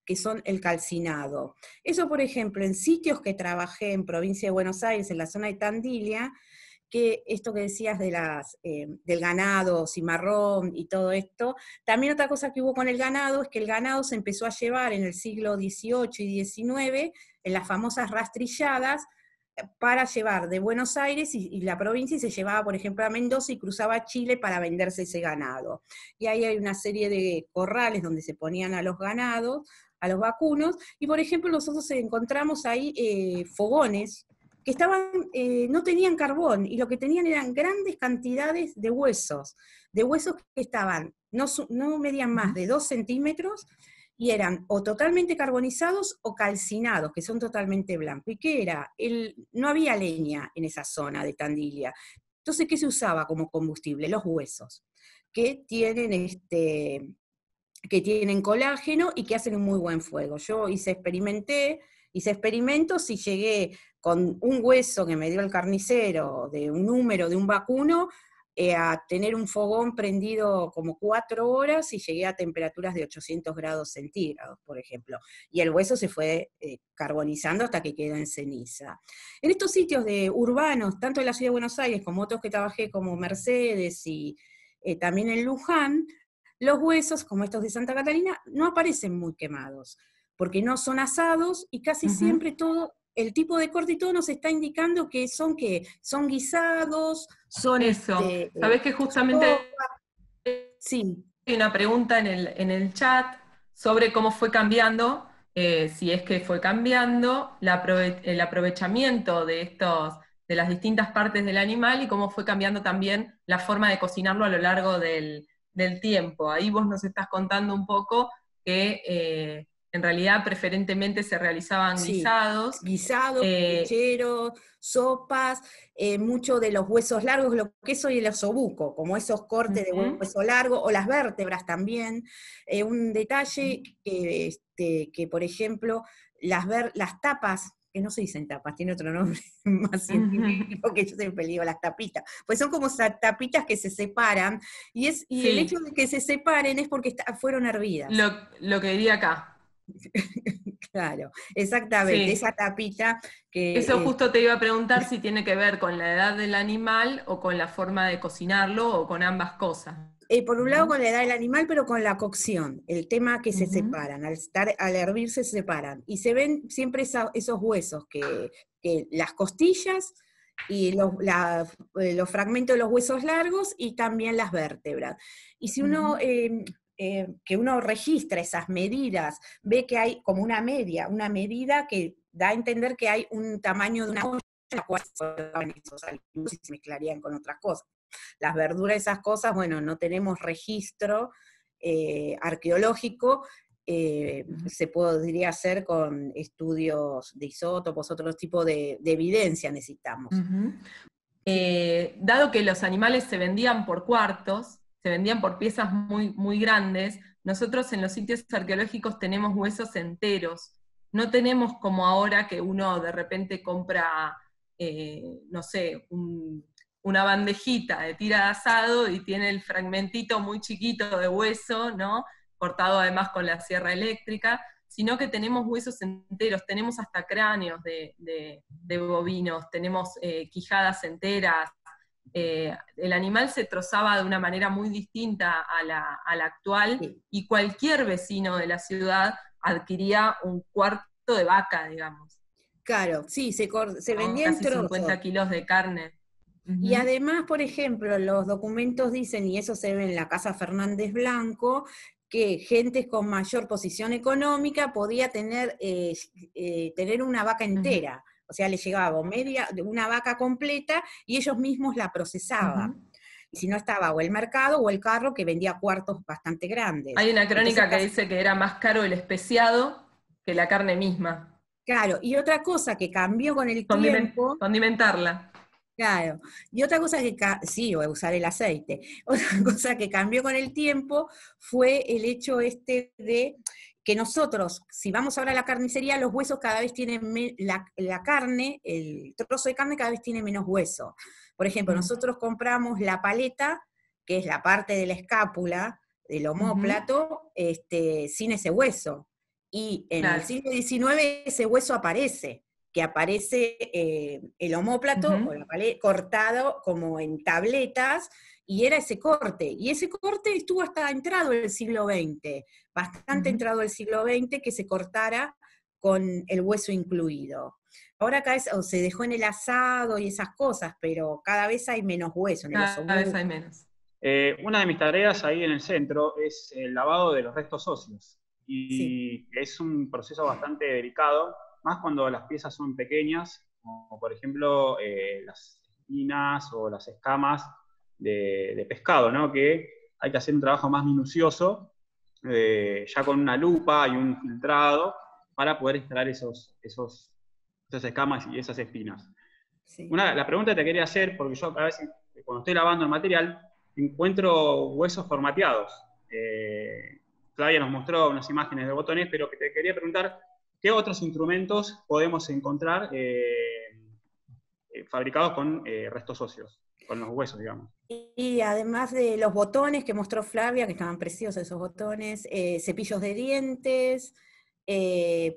que son el calcinado. Eso, por ejemplo, en sitios que trabajé en provincia de Buenos Aires, en la zona de Tandilia, que esto que decías de las, eh, del ganado, cimarrón y todo esto, también otra cosa que hubo con el ganado es que el ganado se empezó a llevar en el siglo dieciocho y diecinueve, en las famosas rastrilladas, para llevar de Buenos Aires y, y la provincia, y se llevaba, por ejemplo, a Mendoza y cruzaba a Chile para venderse ese ganado. Y ahí hay una serie de corrales donde se ponían a los ganados, a los vacunos, y por ejemplo nosotros encontramos ahí eh, fogones que estaban, eh, no tenían carbón, y lo que tenían eran grandes cantidades de huesos, de huesos que estaban, no, no medían más de dos centímetros, y eran o totalmente carbonizados o calcinados, que son totalmente blancos. ¿Y qué era? El, no había leña en esa zona de Tandilia. Entonces, ¿qué se usaba como combustible? Los huesos, que tienen este, que tienen colágeno y que hacen un muy buen fuego. Yo hice, experimenté, hice experimentos y llegué con un hueso que me dio el carnicero, de un número de un vacuno, eh, a tener un fogón prendido como cuatro horas y llegué a temperaturas de ochocientos grados centígrados, por ejemplo. Y el hueso se fue eh, carbonizando hasta que quedó en ceniza. En estos sitios de urbanos, tanto en la ciudad de Buenos Aires como otros que trabajé como Mercedes y eh, también en Luján, los huesos, como estos de Santa Catalina, no aparecen muy quemados, porque no son asados y casi Uh-huh. siempre todo, el tipo de corte y todo nos está indicando que son, que son guisados, son Eso. este, Sabés que justamente sí. hay una pregunta en el, en el chat sobre cómo fue cambiando, eh, si es que fue cambiando la aprove el aprovechamiento de estos, de las distintas partes del animal y cómo fue cambiando también la forma de cocinarlo a lo largo del, del tiempo. Ahí vos nos estás contando un poco que eh, en realidad preferentemente se realizaban Sí, guisados. guisados, Eh, pucheros, sopas, eh, mucho de los huesos largos, lo que es hoy el osobuco, como esos cortes uh-huh. de hueso largo, o las vértebras también. Eh, un detalle que, este, que, por ejemplo, las, ver, las tapas, que no se dicen tapas, tiene otro nombre más científico, que yo siempre digo las tapitas, pues son como tapitas que se separan, y, es, y sí. El hecho de que se separen es porque está, fueron hervidas. Lo, lo que diría acá. Claro, exactamente, Sí. esa tapita que... Eso eh, justo te iba a preguntar si tiene que ver con la edad del animal o con la forma de cocinarlo o con ambas cosas. Eh, por un ¿no? lado con la edad del animal, pero con la cocción, el tema que se Uh-huh. separan, al, estar, al hervirse se separan, y se ven siempre esa, esos huesos, que, que las costillas y los, la, los fragmentos de los huesos largos y también las vértebras. Y si uno... Uh-huh. eh, Eh, que uno registra esas medidas, ve que hay como una media, una medida que da a entender que hay un tamaño de una olla en la cual esos alimentos y se mezclarían con otras cosas. Las verduras, esas cosas, bueno, no tenemos registro eh, arqueológico, eh, uh-huh. Se podría hacer con estudios de isótopos, otro tipo de, de evidencia necesitamos. Uh-huh. Eh, dado que los animales se vendían por cuartos, se vendían por piezas muy, muy grandes, nosotros en los sitios arqueológicos tenemos huesos enteros. No tenemos como ahora que uno de repente compra, eh, no sé, un, una bandejita de tira de asado y tiene el fragmentito muy chiquito de hueso, ¿no? Cortado además con la sierra eléctrica, sino que tenemos huesos enteros, tenemos hasta cráneos de, de, de bovinos, tenemos eh, quijadas enteras. Eh, el animal se trozaba de una manera muy distinta a la, a la actual, sí. Y cualquier vecino de la ciudad adquiría un cuarto de vaca, digamos. Claro, sí, se, se vendían casi trozos. cincuenta kilos de carne. Uh-huh. Y además, por ejemplo, los documentos dicen, y eso se ve en la Casa Fernández Blanco, que gente con mayor posición económica podía tener, eh, eh, tener una vaca entera. Uh-huh. O sea, le llegaba media, una vaca completa y ellos mismos la procesaban. Uh-huh. Y si no estaba o el mercado o el carro que vendía cuartos bastante grandes. Hay una crónica Entonces, que dice que era más caro el especiado que la carne misma. Claro, y otra cosa que cambió con el Condiment, tiempo... Condimentarla. Claro, y otra cosa que, sí, o usar el aceite, otra cosa que cambió con el tiempo fue el hecho este de que nosotros, si vamos ahora a la carnicería, los huesos cada vez tienen, me, la, la carne, el trozo de carne cada vez tiene menos hueso. Por ejemplo, nosotros compramos la paleta, que es la parte de la escápula, del omóplato, uh-huh. este, sin ese hueso. Y en Claro. el siglo diecinueve ese hueso aparece, que aparece eh, el omóplato Uh-huh. o la pared cortado como en tabletas, y era ese corte. Y ese corte estuvo hasta entrado el siglo veinte, bastante Uh-huh. entrado el siglo veinte, que se cortara con el hueso incluido. Ahora acá es, o se dejó en el asado y esas cosas, pero cada vez hay menos hueso en el Cada osobuco. vez hay menos. Eh, una de mis tareas ahí en el centro es el lavado de los restos óseos. Y Sí. es un proceso bastante delicado, más cuando las piezas son pequeñas, como por ejemplo eh, las espinas o las escamas de, de pescado, ¿no? Que hay que hacer un trabajo más minucioso, eh, ya con una lupa y un filtrado, para poder extraer esos, esos, esas escamas y esas espinas. Sí. Una, la pregunta que te quería hacer, porque yo a veces cuando estoy lavando el material, encuentro huesos formateados. Eh, Flavia nos mostró unas imágenes de botones, pero que te quería preguntar, ¿qué otros instrumentos podemos encontrar eh, eh, fabricados con eh, restos óseos, con los huesos, digamos? Y, y además de los botones que mostró Flavia, que estaban preciosos esos botones, eh, cepillos de dientes, eh,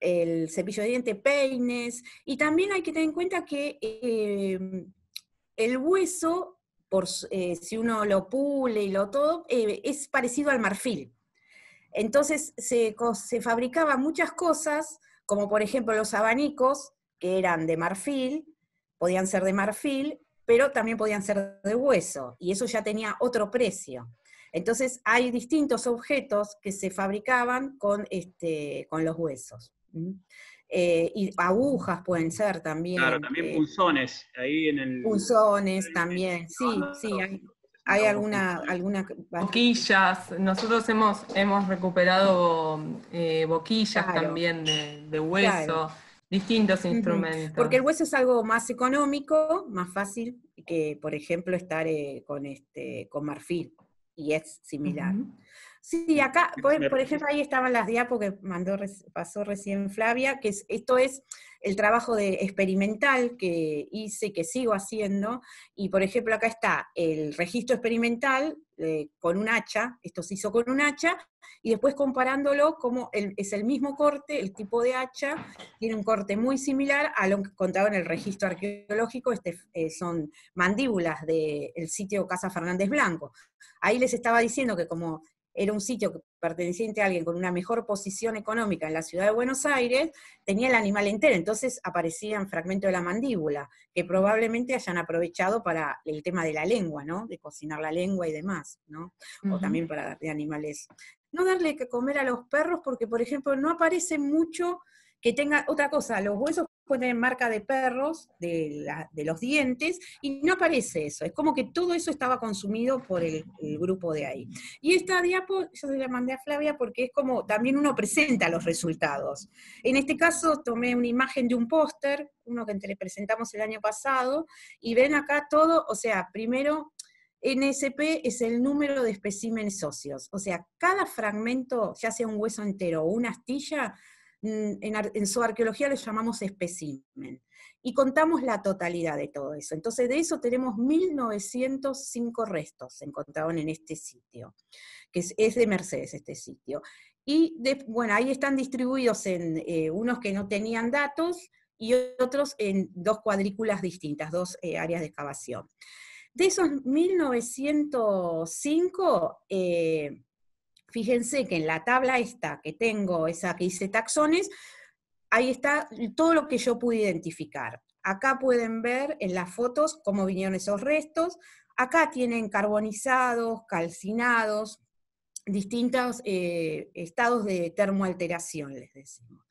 el cepillo de dientes, peines, y también hay que tener en cuenta que eh, el hueso, por, eh, si uno lo pule y lo todo, eh, es parecido al marfil. Entonces se, se fabricaban muchas cosas, como por ejemplo los abanicos, que eran de marfil, podían ser de marfil, pero también podían ser de hueso, y eso ya tenía otro precio. Entonces hay distintos objetos que se fabricaban con, este, con los huesos. ¿Mm? Eh, y agujas pueden ser también. Claro, también Eh, punzones, ahí en el... punzones también, sí, sí, hay, hay alguna, alguna... Boquillas, nosotros hemos, hemos recuperado eh, boquillas Claro, también de, de hueso, claro. distintos Uh-huh. instrumentos. Porque el hueso es algo más económico, más fácil que, por ejemplo, estar eh, con, este, con marfil, y es similar. Uh-huh. Sí, acá, por, por ejemplo, ahí estaban las diapos que mandó, pasó recién Flavia, que es, esto es el trabajo de experimental que hice, que sigo haciendo, y por ejemplo acá está el registro experimental eh, con un hacha, esto se hizo con un hacha, y después comparándolo como el, es el mismo corte, el tipo de hacha, tiene un corte muy similar a lo que contaba en el registro arqueológico, este, eh, son mandíbulas del sitio Casa Fernández Blanco. Ahí les estaba diciendo que como era un sitio perteneciente a alguien con una mejor posición económica en la ciudad de Buenos Aires, tenía el animal entero, entonces aparecían fragmentos de la mandíbula, que probablemente hayan aprovechado para el tema de la lengua, ¿no? De cocinar la lengua y demás, ¿no? Uh-huh. O también para de animales. No darle que comer a los perros porque, por ejemplo, no aparece mucho que tenga otra cosa, los huesos pueden tener marca de perros, de, la, de los dientes, y no aparece eso, es como que todo eso estaba consumido por el, el grupo de ahí. Y esta diapo, yo se la mandé a Flavia porque es como, también uno presenta los resultados. En este caso tomé una imagen de un póster, uno que le presentamos el año pasado, y ven acá todo, o sea, primero, N S P es el número de especímenes óseos, o sea, cada fragmento, ya sea un hueso entero o una astilla, En, en su arqueología lo llamamos espécimen, y contamos la totalidad de todo eso. Entonces de eso tenemos mil novecientos cinco restos, se encontraron en este sitio, que es, es de Mercedes este sitio. Y de, bueno, ahí están distribuidos en eh, unos que no tenían datos, y otros en dos cuadrículas distintas, dos eh, áreas de excavación. De esos mil novecientos cinco, eh, fíjense que en la tabla esta que tengo, esa que dice taxones, ahí está todo lo que yo pude identificar. Acá pueden ver en las fotos cómo vinieron esos restos. Acá tienen carbonizados, calcinados, distintos eh, estados de termoalteración, les decimos.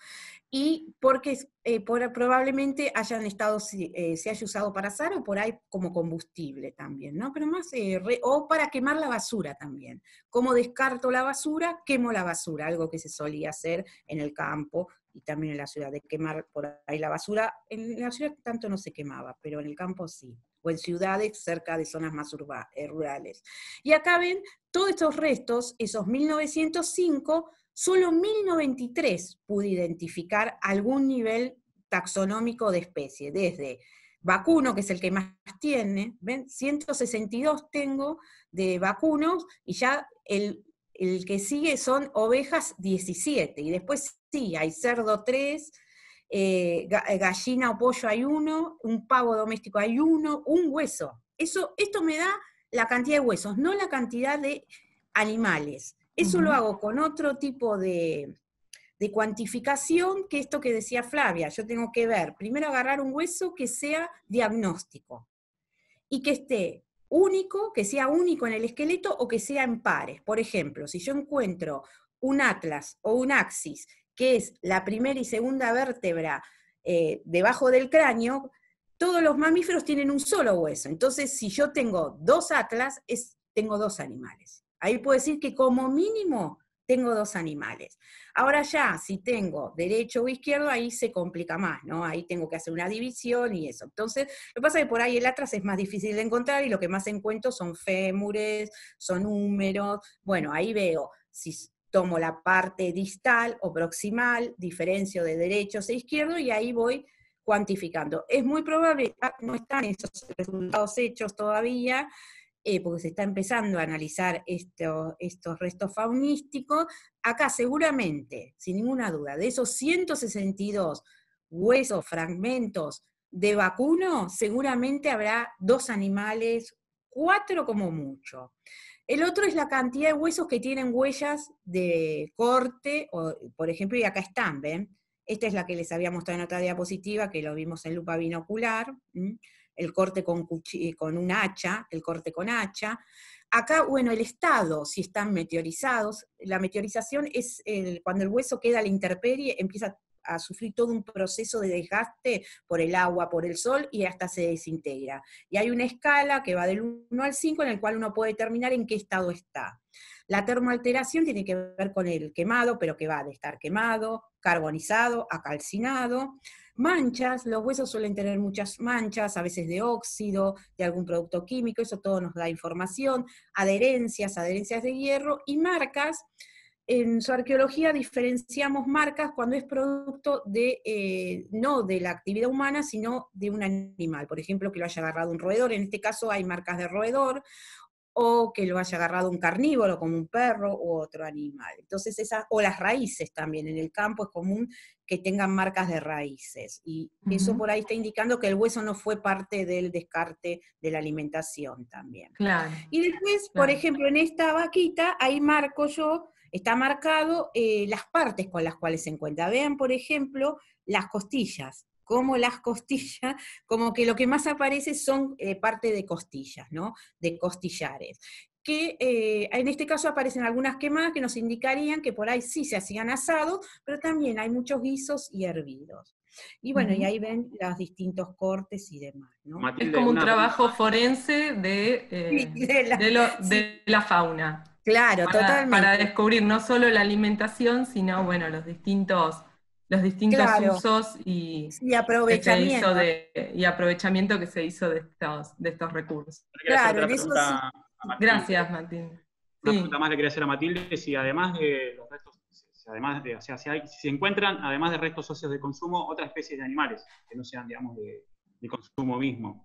Y porque eh, por, probablemente hayan estado, eh, se haya usado para asar o por ahí como combustible también, ¿no? Pero más, eh, re, o para quemar la basura también. ¿Cómo descarto la basura? Quemo la basura, algo que se solía hacer en el campo y también en la ciudad, de quemar por ahí la basura. En la ciudad tanto no se quemaba, pero en el campo sí, o en ciudades cerca de zonas más urba, eh, rurales. Y acá ven todos estos restos, esos mil novecientos cinco, solo mil noventa y tres pude identificar algún nivel taxonómico de especie, desde vacuno, que es el que más tiene, ¿ven? ciento sesenta y dos tengo de vacunos, y ya el, el que sigue son ovejas diecisiete, y después sí, hay cerdo tres, eh, gallina o pollo hay uno, un pavo doméstico hay uno, un hueso. Eso, esto me da la cantidad de huesos, no la cantidad de animales. Eso uh-huh. Lo hago con otro tipo de, de cuantificación que esto que decía Flavia. Yo tengo que ver, primero agarrar un hueso que sea diagnóstico y que esté único, que sea único en el esqueleto o que sea en pares. Por ejemplo, si yo encuentro un atlas o un axis, que es la primera y segunda vértebra eh, debajo del cráneo, todos los mamíferos tienen un solo hueso. Entonces, si yo tengo dos atlas, es, tengo dos animales. Ahí puedo decir que como mínimo tengo dos animales. Ahora ya, si tengo derecho o izquierdo, ahí se complica más, ¿no? Ahí tengo que hacer una división y eso. Entonces, lo que pasa es que por ahí el atlas es más difícil de encontrar y lo que más encuentro son fémures, son húmeros. Bueno, ahí veo si tomo la parte distal o proximal, diferencio de derechos e izquierdos y ahí voy cuantificando. Es muy probable, no están esos resultados hechos todavía, Eh, porque se está empezando a analizar esto, estos restos faunísticos. Acá seguramente, sin ninguna duda, de esos ciento sesenta y dos huesos, fragmentos de vacuno, seguramente habrá dos animales, cuatro como mucho. El otro es la cantidad de huesos que tienen huellas de corte, o, por ejemplo, y acá están, ¿ven? Esta es la que les había mostrado en otra diapositiva, que lo vimos en lupa binocular, ¿m? El corte con, con un hacha, el corte con hacha. Acá, bueno, el estado, si están meteorizados, la meteorización es el, cuando el hueso queda a la intemperie, empieza a sufrir todo un proceso de desgaste por el agua, por el sol, y hasta se desintegra. Y hay una escala que va del uno al cinco en el cual uno puede determinar en qué estado está. La termoalteración tiene que ver con el quemado, pero que va de estar quemado, carbonizado, a calcinado. Manchas, los huesos suelen tener muchas manchas, a veces de óxido, de algún producto químico, eso todo nos da información. Adherencias, adherencias de hierro, y marcas. En su arqueología diferenciamos marcas cuando es producto de, eh, no de la actividad humana, sino de un animal. Por ejemplo, que lo haya agarrado un roedor, en este caso hay marcas de roedor, o que lo haya agarrado un carnívoro, como un perro u otro animal. Entonces, esas, o las raíces también, en el campo es común que tengan marcas de raíces, y uh-huh. Eso por ahí está indicando que el hueso no fue parte del descarte de la alimentación también. Claro. Y después, claro. por ejemplo, en esta vaquita, ahí marco yo, está marcado eh, las partes con las cuales se encuentra. Vean, por ejemplo, las costillas, como las costillas, como que lo que más aparece son eh, parte de costillas, ¿no? De costillares. Que eh, en este caso aparecen algunas quemadas que nos indicarían que por ahí sí se hacían asados, pero también hay muchos guisos y hervidos. Y bueno, uh-huh. Y ahí ven los distintos cortes y demás, ¿no? Matilde, es como un trabajo pregunta. forense de, eh, sí, de, la, de, lo, sí. de la fauna. Claro, para, totalmente. Para descubrir no solo la alimentación, sino, bueno, los distintos... los distintos claro. usos y, sí, aprovechamiento. Que se hizo de, y aprovechamiento que se hizo de estos, de estos recursos. Claro, en eso sí. Gracias, Matilde. Una sí. pregunta más le quería hacer a Matilde, si además de los restos, si además de, o sea, si, hay, si se encuentran, además de restos óseos de consumo, otras especies de animales, que no sean, digamos, de, de consumo mismo.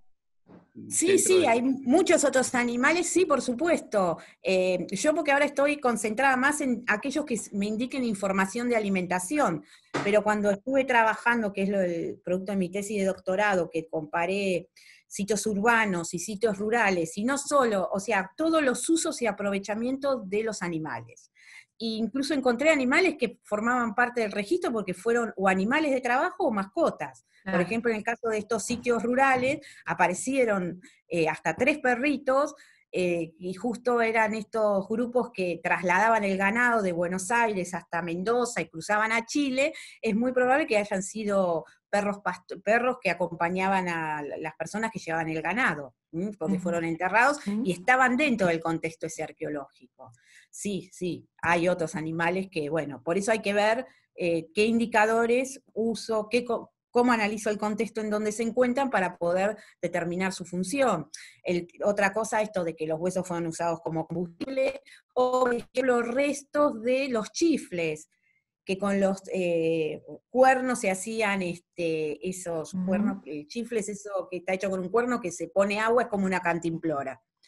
Sí, sí, de... hay muchos otros animales, sí, por supuesto. Eh, yo porque ahora estoy concentrada más en aquellos que me indiquen información de alimentación, pero cuando estuve trabajando, que es lo del producto de mi tesis de doctorado, que comparé sitios urbanos y sitios rurales, y no solo, o sea, todos los usos y aprovechamientos de los animales. E incluso encontré animales que formaban parte del registro porque fueron o animales de trabajo o mascotas. Por ejemplo, en el caso de estos sitios rurales, aparecieron eh, hasta tres perritos, eh, y justo eran estos grupos que trasladaban el ganado de Buenos Aires hasta Mendoza y cruzaban a Chile. Es muy probable que hayan sido perros, perros que acompañaban a las personas que llevaban el ganado, ¿sí? Porque uh-huh. fueron enterrados uh-huh. y estaban dentro del contexto ese arqueológico. Sí, sí, hay otros animales que, bueno, por eso hay que ver eh, qué indicadores uso, qué... cómo analizo el contexto en donde se encuentran para poder determinar su función. El, otra cosa, esto de que los huesos fueron usados como combustible, o por ejemplo, restos de los chifles, que con los eh, cuernos se hacían este, esos uh-huh. cuernos, eh, chifles, eso que está hecho con un cuerno que se pone agua, es como una cantimplora.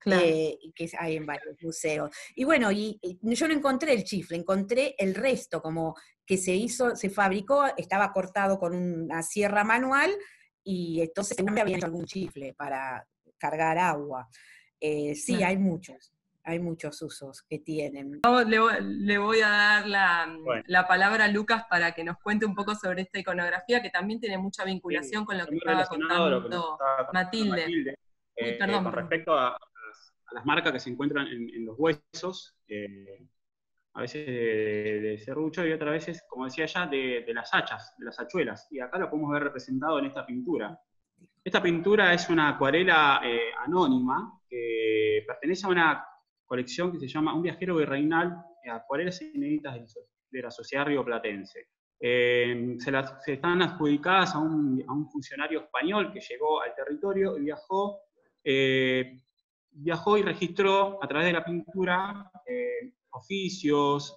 Claro. eh, que hay en varios museos. Y bueno, y, y yo no encontré el chifle, encontré el resto, como que se hizo, se fabricó, estaba cortado con una sierra manual, y entonces según me habían hecho algún chifle para cargar agua. Eh, sí, Claro. hay muchos, hay muchos usos que tienen. Le, voy- le voy a dar la, Bueno, la palabra a Lucas para que nos cuente un poco sobre esta iconografía, que también tiene mucha sí, vinculación con lo está que muy estaba relacionado a lo que nos contando estaba contando Matilde. Matilde, Uy, eh, perdón, con perdón. respecto a, a las, a las marcas que se encuentran en, en los huesos, eh, a veces de, de serrucho y otras veces, como decía ya, de, de las hachas, de las hachuelas. Y acá lo podemos ver representado en esta pintura. Esta pintura es una acuarela eh, anónima que pertenece a una colección que se llama Un viajero virreinal, eh, acuarelas inéditas de, de la Sociedad Rioplatense. Eh, se, las, se están adjudicadas a un, a un funcionario español que llegó al territorio y viajó, eh, viajó y registró a través de la pintura eh, oficios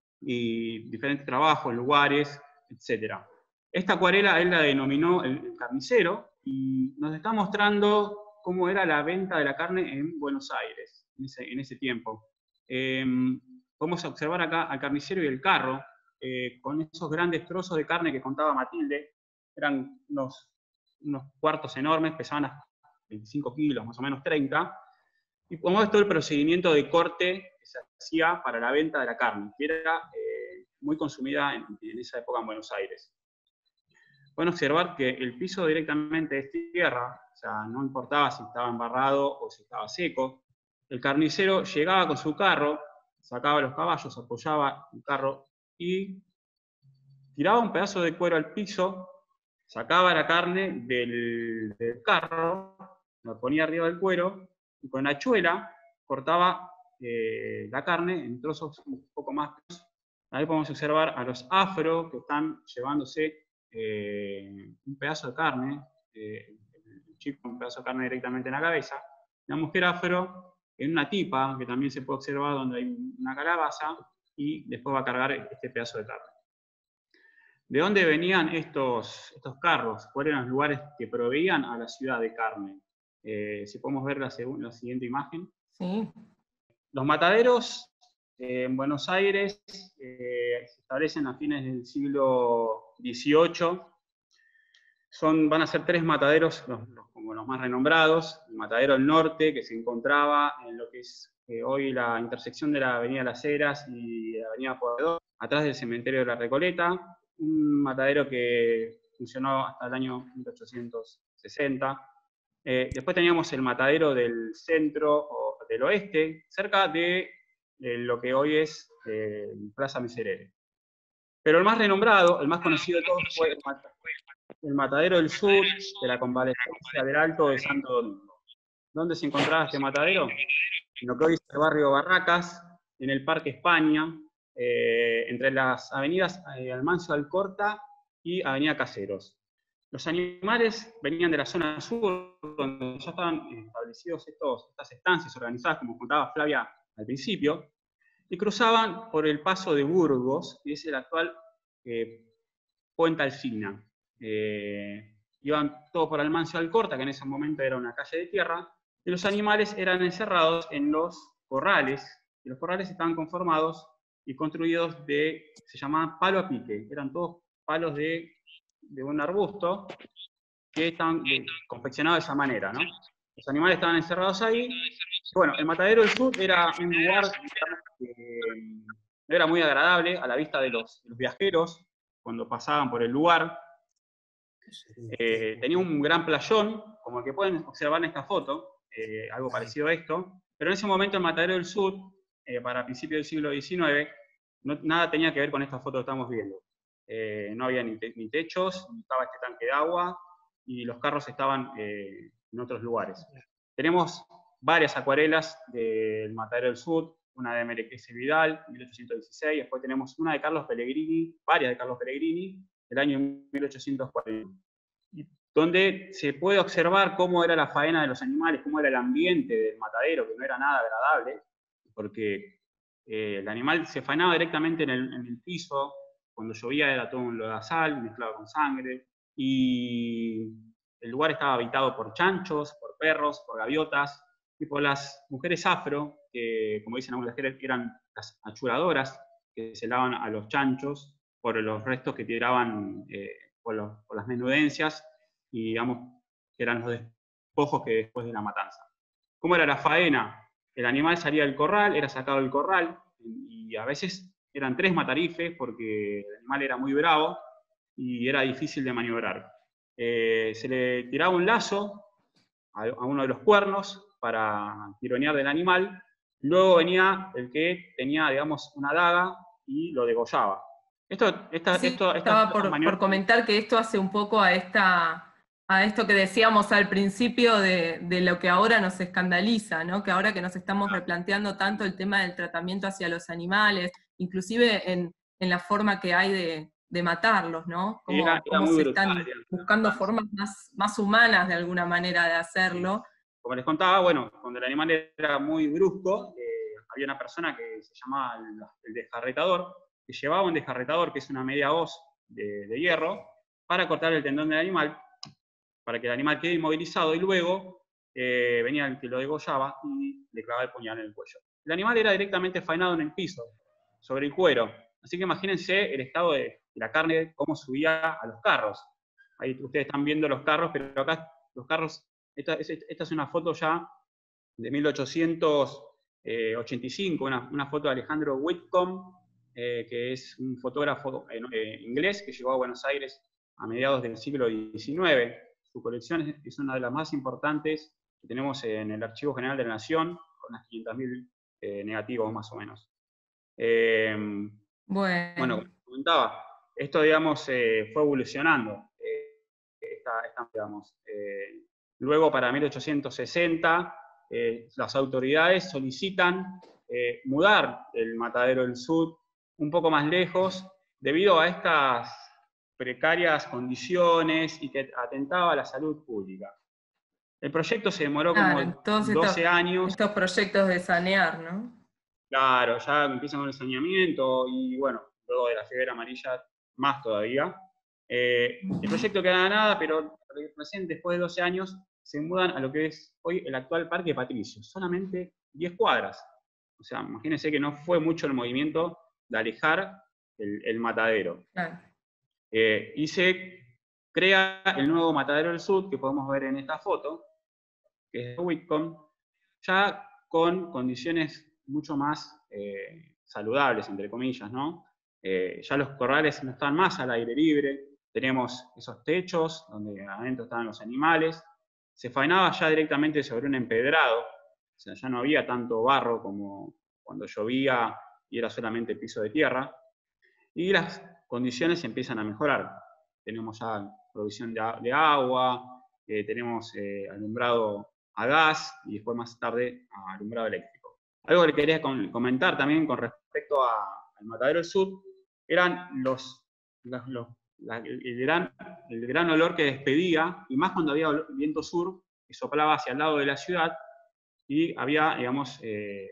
y diferentes trabajos, lugares, etcétera. Esta acuarela él la denominó el carnicero y nos está mostrando cómo era la venta de la carne en Buenos Aires en ese, en ese tiempo. Eh, podemos observar acá al carnicero y el carro, eh, con esos grandes trozos de carne que contaba Matilde. Eran unos, unos cuartos enormes, pesaban hasta veinticinco kilos, más o menos treinta. Y podemos ver todo el procedimiento de corte que se hacía para la venta de la carne, que era eh, muy consumida en, en esa época en Buenos Aires. Pueden observar que el piso directamente es tierra, o sea, no importaba si estaba embarrado o si estaba seco. El carnicero llegaba con su carro, sacaba los caballos, apoyaba el carro y tiraba un pedazo de cuero al piso, sacaba la carne del, del carro, la ponía arriba del cuero y con la hachuela cortaba eh, la carne en trozos un poco más. Ahí podemos observar a los afro que están llevándose Eh, un pedazo de carne, eh, el chico un pedazo de carne directamente en la cabeza, la mujer afro en una tipa, que también se puede observar donde hay una calabaza, y después va a cargar este pedazo de carne. ¿De dónde venían estos, estos carros? ¿Cuáles eran los lugares que proveían a la ciudad de carne? Eh, si podemos ver la, la siguiente imagen. Sí. Los mataderos eh, en Buenos Aires eh, se establecen a fines del siglo dieciocho. Son, van a ser tres mataderos, los, los, como los más renombrados. El matadero del norte, que se encontraba en lo que es eh, hoy la intersección de la avenida Las Heras y la avenida Pueyrredón, atrás del cementerio de la Recoleta. Un matadero que funcionó hasta el año mil ochocientos sesenta. Eh, después teníamos el matadero del centro o del oeste, cerca de eh, lo que hoy es eh, Plaza Miserere. Pero el más renombrado, el más conocido de todos, fue el, mat el matadero del sur de la Convalescencia del Alto de Santo Domingo. ¿Dónde se encontraba este matadero? En lo que hoy es el barrio Barracas, en el Parque España, eh, entre las avenidas eh, Almancio Alcorta y Avenida Caseros. Los animales venían de la zona sur, donde ya estaban establecidos estos, estas estancias organizadas, como contaba Flavia al principio, y cruzaban por el paso de Burgos, que es el actual eh, Puente Alsina. Eh, iban todos por Almancio Alcorta, que en ese momento era una calle de tierra, y los animales eran encerrados en los corrales, y los corrales estaban conformados y construidos de, se llamaban palo a pique, eran todos palos de, de un arbusto que estaban de, confeccionados de esa manera, ¿no? Los animales estaban encerrados ahí. Bueno, el matadero del sur era un lugar, digamos, que no era muy agradable a la vista de los, de los viajeros cuando pasaban por el lugar. Eh, tenía un gran playón, como el que pueden observar en esta foto, eh, algo parecido a esto, pero en ese momento el matadero del sur, eh, para principios del siglo diecinueve, no, nada tenía que ver con esta foto que estamos viendo. Eh, no había ni, te, ni techos, ni estaba este tanque de agua, y los carros estaban eh, en otros lugares. Tenemos varias acuarelas del matadero del sur, una de Merequese Vidal, mil ochocientos dieciséis, después tenemos una de Carlos Pellegrini, varias de Carlos Pellegrini, del año mil ochocientos cuarenta, donde se puede observar cómo era la faena de los animales, cómo era el ambiente del matadero, que no era nada agradable, porque eh, el animal se faenaba directamente en el, en el piso, cuando llovía era todo un lodazal mezclado con sangre, y el lugar estaba habitado por chanchos, por perros, por gaviotas, y tipo las mujeres afro, que como dicen algunas mujeres, eran las achuradoras, que se lavan a los chanchos por los restos que tiraban eh, por, los, por las menudencias, y digamos que eran los despojos que después de la matanza. ¿Cómo era la faena? El animal salía del corral, era sacado del corral, y a veces eran tres matarifes porque el animal era muy bravo y era difícil de maniobrar. Eh, se le tiraba un lazo a, a uno de los cuernos para tironear del animal, luego venía el que tenía, digamos, una daga y lo degollaba. Esto, esta, Sí, esto, estas, estaba estas por, maniobras, por comentar que esto hace un poco a, esta, a esto que decíamos al principio de, de lo que ahora nos escandaliza, ¿no? Que ahora que nos estamos replanteando tanto el tema del tratamiento hacia los animales, inclusive en, en la forma que hay de, de matarlos, ¿no? era, Cómo, era cómo muy se brutal. están buscando Era, formas más, más humanas de alguna manera de hacerlo. Como les contaba, bueno, cuando el animal era muy brusco, eh, había una persona que se llamaba el, el desjarretador, que llevaba un desjarretador, que es una media hoz de, de hierro, para cortar el tendón del animal, para que el animal quede inmovilizado, y luego eh, venía el que lo degollaba y le clavaba el puñal en el cuello. El animal era directamente faenado en el piso, sobre el cuero. Así que imagínense el estado de, de la carne, cómo subía a los carros. Ahí ustedes están viendo los carros, pero acá los carros, esta, esta es una foto ya de mil ochocientos ochenta y cinco, una, una foto de Alejandro Whitcomb, eh, que es un fotógrafo eh, inglés que llegó a Buenos Aires a mediados del siglo diecinueve. Su colección es, es una de las más importantes que tenemos en el Archivo General de la Nación, con unas quinientos mil eh, negativos más o menos. Eh, Bueno. bueno, como comentaba, esto, digamos, eh, fue evolucionando. Eh, esta, esta, digamos, eh, luego, para mil ochocientos sesenta, eh, las autoridades solicitan eh, mudar el Matadero del Sud un poco más lejos, debido a estas precarias condiciones y que atentaba a la salud pública. El proyecto se demoró Claro, como todos estos, doce años. estos proyectos de sanear, ¿no? Claro, ya empiezan con el saneamiento y bueno, luego de la fiebre amarilla, más todavía. Eh, el proyecto queda nada, pero recién después de doce años se mudan a lo que es hoy el actual Parque Patricio, solamente diez cuadras. O sea, imagínense que no fue mucho el movimiento de alejar el, el matadero. Claro. Eh, y se crea el nuevo Matadero del Sud, que podemos ver en esta foto, que es de Whitcomb, ya con condiciones mucho más eh, saludables, entre comillas, ¿no? Eh, ya los corrales no están más al aire libre, tenemos esos techos donde adentro estaban los animales, se faenaba ya directamente sobre un empedrado, o sea, ya no había tanto barro como cuando llovía y era solamente piso de tierra, y las condiciones empiezan a mejorar. Tenemos ya provisión de, de agua, eh, tenemos eh, alumbrado a gas y después más tarde a alumbrado eléctrico. Algo que le quería comentar también con respecto a, al Matadero del Sud eran los, los, los la, el, gran, el gran olor que despedía, y más cuando había viento sur que soplaba hacia el lado de la ciudad y había, digamos, eh,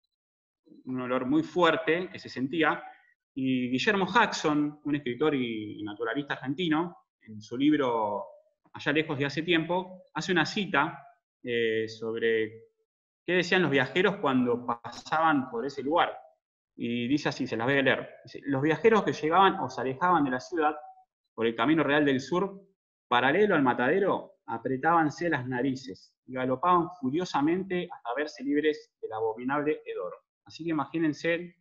un olor muy fuerte que se sentía. Y Guillermo Jackson, un escritor y naturalista argentino, en su libro Allá lejos de hace tiempo, hace una cita eh, sobre qué decían los viajeros cuando pasaban por ese lugar. Y dice así, se las voy a leer. Dice: los viajeros que llegaban o se alejaban de la ciudad por el Camino Real del Sur, paralelo al matadero, apretábanse las narices y galopaban furiosamente hasta verse libres del abominable hedor. Así que imagínense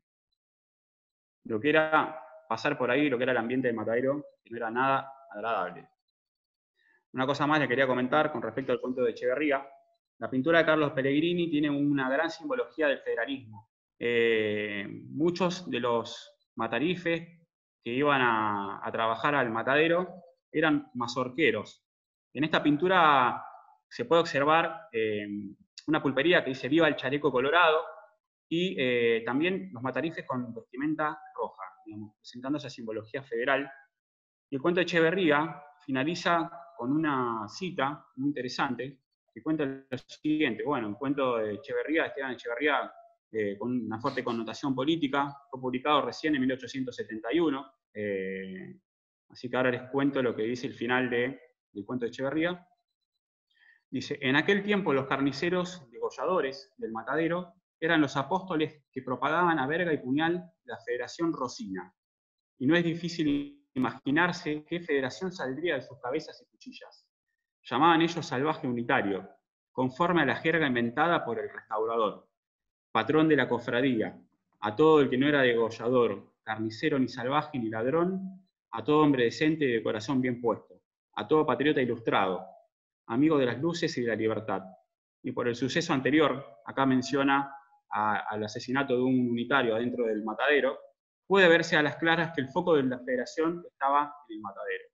lo que era pasar por ahí, lo que era el ambiente del matadero, que no era nada agradable. Una cosa más le quería comentar con respecto al cuento de Echeverría. La pintura de Carlos Pellegrini tiene una gran simbología del federalismo. Eh, muchos de los matarifes que iban a, a trabajar al matadero eran mazorqueros. En esta pintura se puede observar eh, una pulpería que dice "Viva el chaleco colorado", y eh, también los matarifes con vestimenta roja, digamos, presentando esa simbología federal. Y el cuento de Echeverría finaliza con una cita muy interesante que cuenta lo siguiente. Bueno, el cuento de Echeverría, Esteban Echeverría, eh, con una fuerte connotación política, fue publicado recién en mil ochocientos setenta y uno, eh, así que ahora les cuento lo que dice el final de, del cuento de Echeverría. Dice: en aquel tiempo los carniceros degolladores del matadero eran los apóstoles que propagaban a verga y puñal la Federación Rosina. Y no es difícil imaginarse qué federación saldría de sus cabezas y cuchillas. Llamaban ellos salvaje unitario, conforme a la jerga inventada por el restaurador, patrón de la cofradía, a todo el que no era degollador, carnicero ni salvaje ni ladrón, a todo hombre decente y de corazón bien puesto, a todo patriota ilustrado, amigo de las luces y de la libertad. Y por el suceso anterior, acá menciona a, al asesinato de un unitario adentro del matadero, puede verse a las claras que el foco de la federación estaba en el matadero.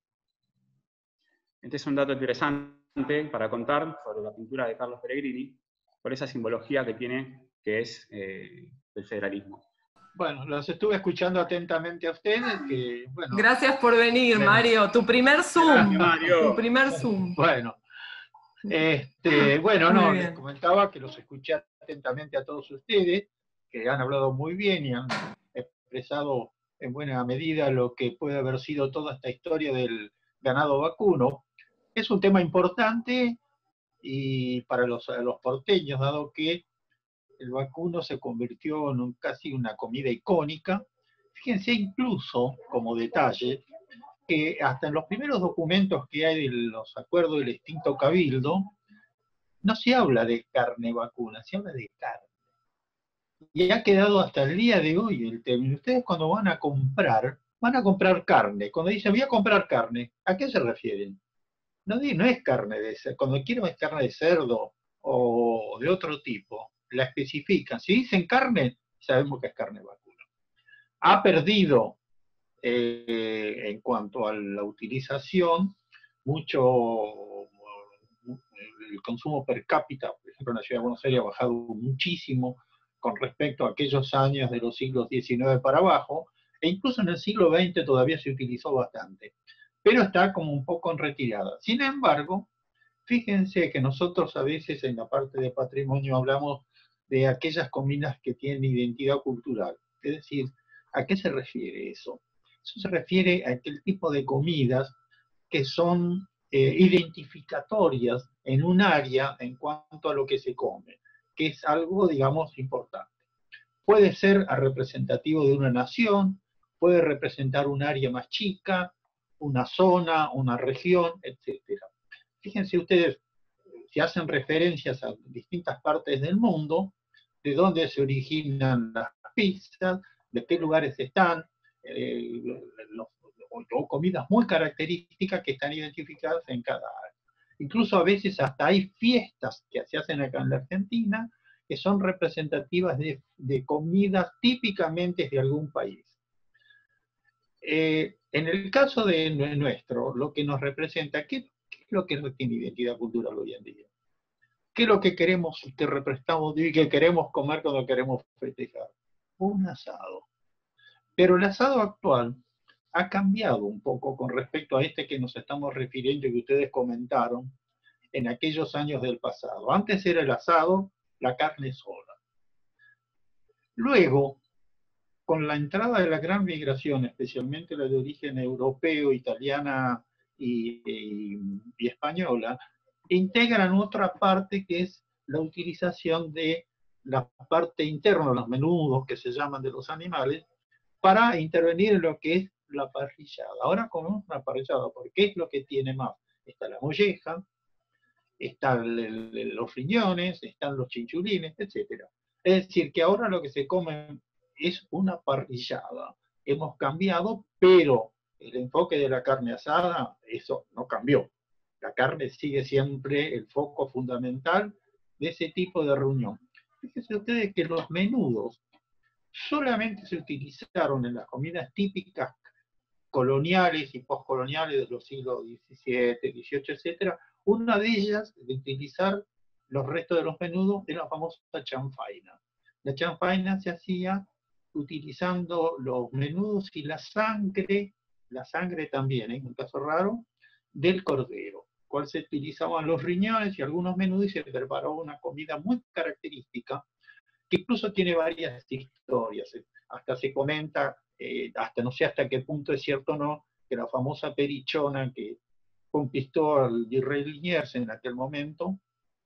Este es un dato interesante para contar sobre la pintura de Carlos Peregrini, por esa simbología que tiene, que es eh, el federalismo. Bueno, los estuve escuchando atentamente a ustedes. Que, bueno, gracias por venir, bueno, Mario. Tu primer Zoom. Gracias, Mario. Tu primer Zoom. Bueno, este, bueno Muy no, bien. les comentaba que los escuché atentamente a todos ustedes, que han hablado muy bien y han expresado en buena medida lo que puede haber sido toda esta historia del ganado vacuno. Es un tema importante y para los, los porteños, dado que el vacuno se convirtió en un, casi una comida icónica. Fíjense incluso, como detalle, que hasta en los primeros documentos que hay de los acuerdos del extinto Cabildo, no se habla de carne vacuna, se habla de carne. Y ha quedado hasta el día de hoy el término. Ustedes cuando van a comprar, van a comprar carne. Cuando dicen voy a comprar carne, ¿a qué se refieren? No, no es carne de cerdo. Cuando quieren es carne de cerdo o de otro tipo, la especifican. Si dicen carne, sabemos que es carne vacuna. Ha perdido, eh, en cuanto a la utilización, mucho, el consumo per cápita, por ejemplo, en la ciudad de Buenos Aires ha bajado muchísimo con respecto a aquellos años de los siglos diecinueve para abajo, e incluso en el siglo veinte todavía se utilizó bastante, pero está como un poco en retirada. Sin embargo, fíjense que nosotros a veces en la parte de patrimonio hablamos de aquellas comidas que tienen identidad cultural. Es decir, ¿a qué se refiere eso? Eso se refiere a aquel tipo de comidas que son eh, identificatorias en un área en cuanto a lo que se come, que es algo, digamos, importante. Puede ser representativo de una nación, puede representar un área más chica, una zona, una región, etcétera. Fíjense ustedes, si hacen referencias a distintas partes del mundo, de dónde se originan las pizzas, de qué lugares están, eh, los, o comidas muy características que están identificadas en cada área. Incluso a veces hasta hay fiestas que se hacen acá en la Argentina que son representativas de, de comidas típicamente de algún país. Eh, en el caso de nuestro, lo que nos representa, ¿qué, qué es lo que tiene identidad cultural hoy en día? ¿Qué es lo que queremos, que representamos y que queremos comer cuando queremos festejar? Un asado. Pero el asado actual ha cambiado un poco con respecto a este que nos estamos refiriendo y que ustedes comentaron en aquellos años del pasado. Antes era el asado, la carne sola. Luego, con la entrada de la gran migración, especialmente la de origen europeo, italiana y, y, y española, integran otra parte que es la utilización de la parte interna, los menudos que se llaman de los animales, para intervenir en lo que es la parrillada. Ahora comemos una parrillada, porque es lo que tiene más. Está la molleja, están el, el, los riñones, están los chinchulines, etcétera. Es decir, que ahora lo que se come es una parrillada. Hemos cambiado, pero el enfoque de la carne asada, eso no cambió. La carne sigue siempre el foco fundamental de ese tipo de reunión. Fíjense ustedes que los menudos solamente se utilizaron en las comidas típicas coloniales y postcoloniales de los siglos diecisiete, dieciocho, etcétera. Una de ellas, de utilizar los restos de los menudos, es la famosa chanfaina. La chanfaina se hacía utilizando los menudos y la sangre, la sangre también, en un caso raro, del cordero, cual se utilizaban los riñones y algunos menudos y se preparó una comida muy característica, que incluso tiene varias historias. Hasta se comenta, eh, hasta no sé hasta qué punto es cierto o no, que la famosa perichona que conquistó al virrey Liniers en aquel momento,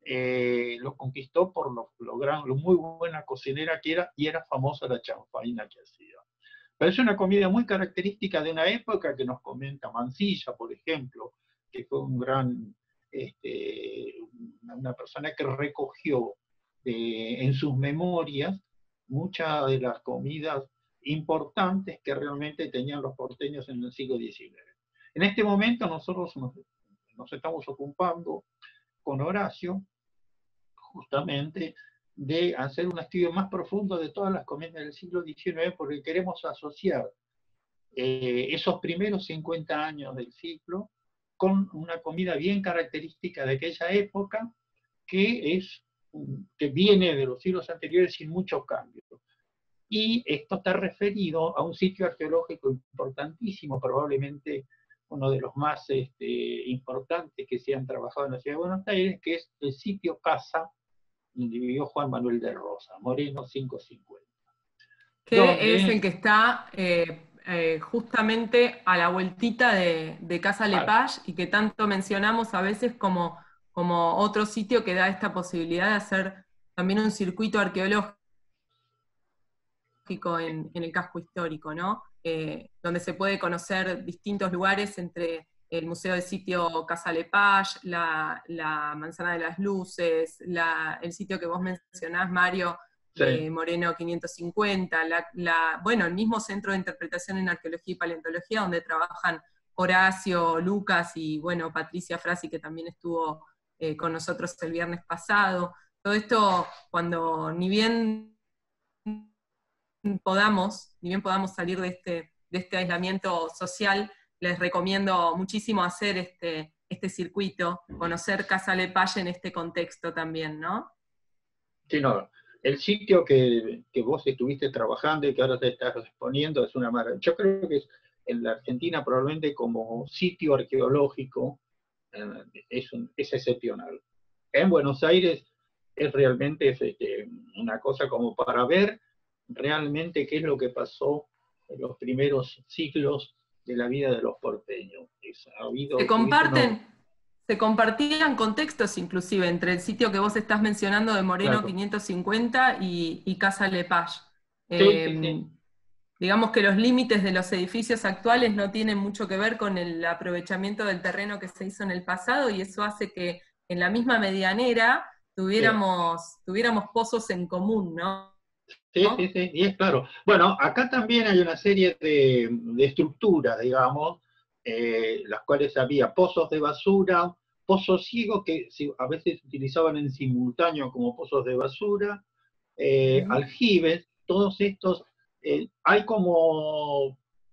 eh, lo conquistó por lo, lo, gran, lo muy buena cocinera que era, y era famosa la chanfaina que hacía. Pero es una comida muy característica de una época que nos comenta Mansilla, por ejemplo, que fue un gran, este, una persona que recogió eh, en sus memorias muchas de las comidas importantes que realmente tenían los porteños en el siglo diecinueve. En este momento nosotros nos, nos estamos ocupando con Horacio justamente de hacer un estudio más profundo de todas las comidas del siglo diecinueve, porque queremos asociar eh, esos primeros cincuenta años del siglo con una comida bien característica de aquella época, que, es, que viene de los siglos anteriores sin muchos cambios. Y esto está referido a un sitio arqueológico importantísimo, probablemente uno de los más este, importantes que se han trabajado en la ciudad de Buenos Aires, que es el sitio Casa, donde vivió Juan Manuel de Rosa, Moreno quinientos cincuenta. Que donde... es el que está eh, eh, justamente a la vueltita de, de Casa Lepage, y que tanto mencionamos a veces como, como otro sitio que da esta posibilidad de hacer también un circuito arqueológico en, en el casco histórico, ¿no? Eh, donde se puede conocer distintos lugares entre el Museo de Sitio Casa Lepage, la, la Manzana de las Luces, la, el sitio que vos mencionás, Mario, sí. eh, Moreno quinientos cincuenta, la, la, bueno, el mismo Centro de Interpretación en Arqueología y Paleontología, donde trabajan Horacio, Lucas y, bueno, Patricia Frasi, que también estuvo eh, con nosotros el viernes pasado. Todo esto, cuando ni bien podamos, ni bien podamos salir de este, de este aislamiento social, les recomiendo muchísimo hacer este, este circuito, conocer Casa Lepage en este contexto también, ¿no? Sí, no, el sitio que, que vos estuviste trabajando y que ahora te estás exponiendo es una maravilla. Yo creo que es, en la Argentina probablemente como sitio arqueológico eh, es, un, es excepcional. En Buenos Aires es realmente es, este, una cosa como para ver realmente qué es lo que pasó en los primeros siglos de la vida de los porteños. Es, ha habido, se comparten, uno... se compartían contextos inclusive entre el sitio que vos estás mencionando de Moreno claro. quinientos cincuenta y, y Casa Lepage. Sí, eh, sí, sí. Digamos que los límites de los edificios actuales no tienen mucho que ver con el aprovechamiento del terreno que se hizo en el pasado, y eso hace que en la misma medianera tuviéramos, sí. tuviéramos pozos en común, ¿no? Sí, sí, sí, y es claro. Bueno, acá también hay una serie de, de estructuras, digamos, eh, las cuales había pozos de basura, pozos ciegos que a veces se utilizaban en simultáneo como pozos de basura, eh, uh-huh. aljibes, todos estos, eh, hay como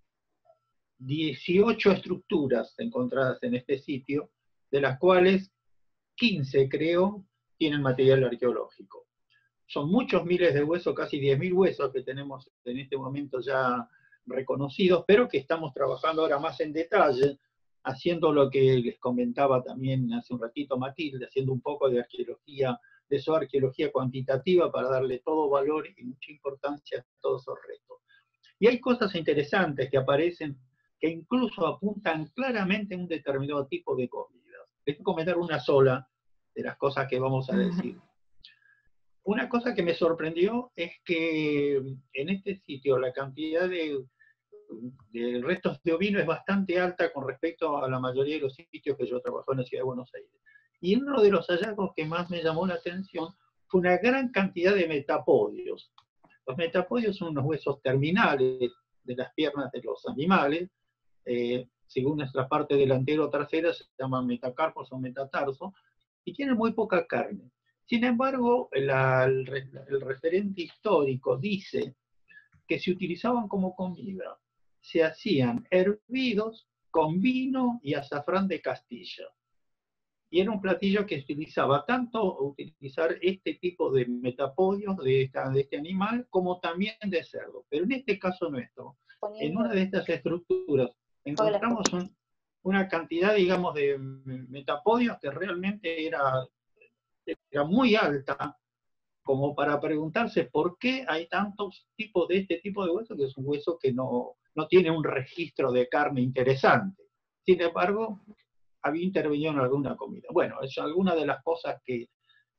dieciocho estructuras encontradas en este sitio, de las cuales quince, creo, tienen material arqueológico. Son muchos miles de huesos, casi diez mil huesos que tenemos en este momento ya reconocidos, pero que estamos trabajando ahora más en detalle, haciendo lo que les comentaba también hace un ratito Matilde, haciendo un poco de arqueología, de su arqueología cuantitativa para darle todo valor y mucha importancia a todos esos retos. Y hay cosas interesantes que aparecen que incluso apuntan claramente a un determinado tipo de comida. Les voy a comentar una sola de las cosas que vamos a decir. Una cosa que me sorprendió es que en este sitio la cantidad de, de restos de ovino es bastante alta con respecto a la mayoría de los sitios que yo trabajo en la ciudad de Buenos Aires. Y uno de los hallazgos que más me llamó la atención fue una gran cantidad de metapodios. Los metapodios son unos huesos terminales de las piernas de los animales. Eh, según nuestra parte delantera o trasera se llaman metacarpos o metatarsos, y tienen muy poca carne. Sin embargo, la, el, el referente histórico dice que se utilizaban como comida, se hacían hervidos con vino y azafrán de Castilla. Y era un platillo que utilizaba tanto utilizar este tipo de metapodios de, esta, de este animal, como también de cerdo. Pero en este caso nuestro, en una de estas estructuras, encontramos un, una cantidad, digamos, de metapodios que realmente era... era muy alta, como para preguntarse por qué hay tantos tipos de este tipo de hueso, que es un hueso que no, no tiene un registro de carne interesante. Sin embargo, había intervenido en alguna comida. Bueno, es alguna de las cosas que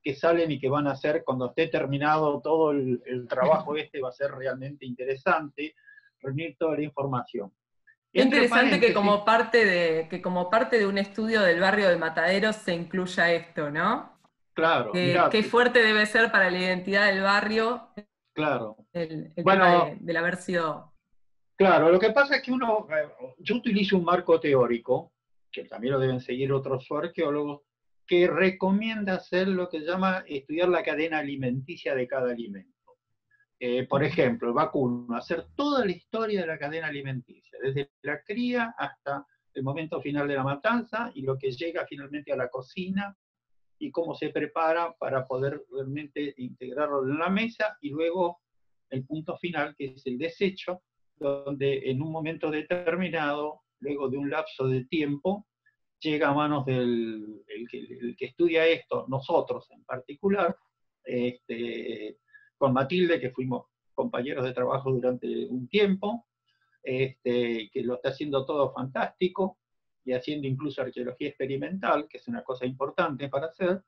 que salen y que van a hacer cuando esté terminado todo el, el trabajo este, va a ser realmente interesante, reunir toda la información. Qué interesante que como, parte de, que como parte de un estudio del barrio de Mataderos se incluya esto, ¿no? Claro. Eh, Mirá, qué fuerte debe ser para la identidad del barrio claro. el, el bueno, tema de, del haber sido... Claro, lo que pasa es que uno, yo utilizo un marco teórico, que también lo deben seguir otros arqueólogos, que recomienda hacer lo que se llama estudiar la cadena alimenticia de cada alimento. Eh, por ejemplo, el vacuno, hacer toda la historia de la cadena alimenticia, desde la cría hasta el momento final de la matanza y lo que llega finalmente a la cocina y cómo se prepara para poder realmente integrarlo en la mesa, y luego el punto final, que es el desecho, donde en un momento determinado, luego de un lapso de tiempo, llega a manos del el que, el que estudia esto, nosotros en particular, este, con Matilde, que fuimos compañeros de trabajo durante un tiempo, este, que lo está haciendo todo fantástico, y haciendo incluso arqueología experimental, que es una cosa importante para hacer,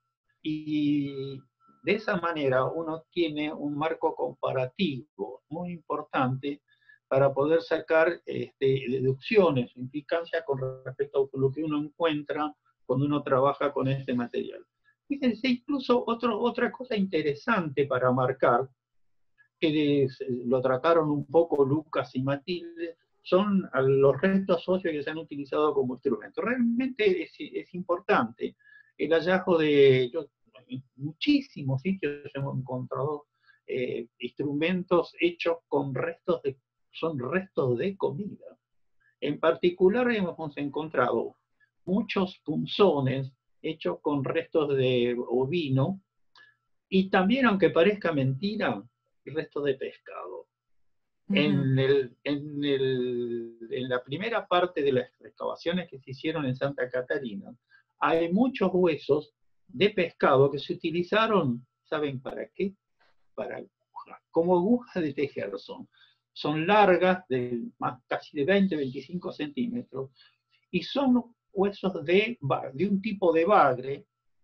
y de esa manera uno tiene un marco comparativo muy importante para poder sacar este, deducciones, implicancias con respecto a lo que uno encuentra cuando uno trabaja con este material. Fíjense, incluso otro, otra cosa interesante para marcar, que de, lo trataron un poco Lucas y Matilde, son los restos óseos que se han utilizado como instrumento. Realmente es, es importante el hallazgo de... Yo, en muchísimos sitios hemos encontrado eh, instrumentos hechos con restos de... son restos de comida. En particular hemos encontrado muchos punzones hechos con restos de ovino, y también, aunque parezca mentira, restos de pescado. Uh-huh. en, el, en, el, en la primera parte de las excavaciones que se hicieron en Santa Catarina, hay muchos huesos de pescado que se utilizaron, ¿saben para qué? Para agujas, como agujas de tejer son. Son largas, de más, casi de veinte a veinticinco centímetros, y son huesos de, de un tipo de bagre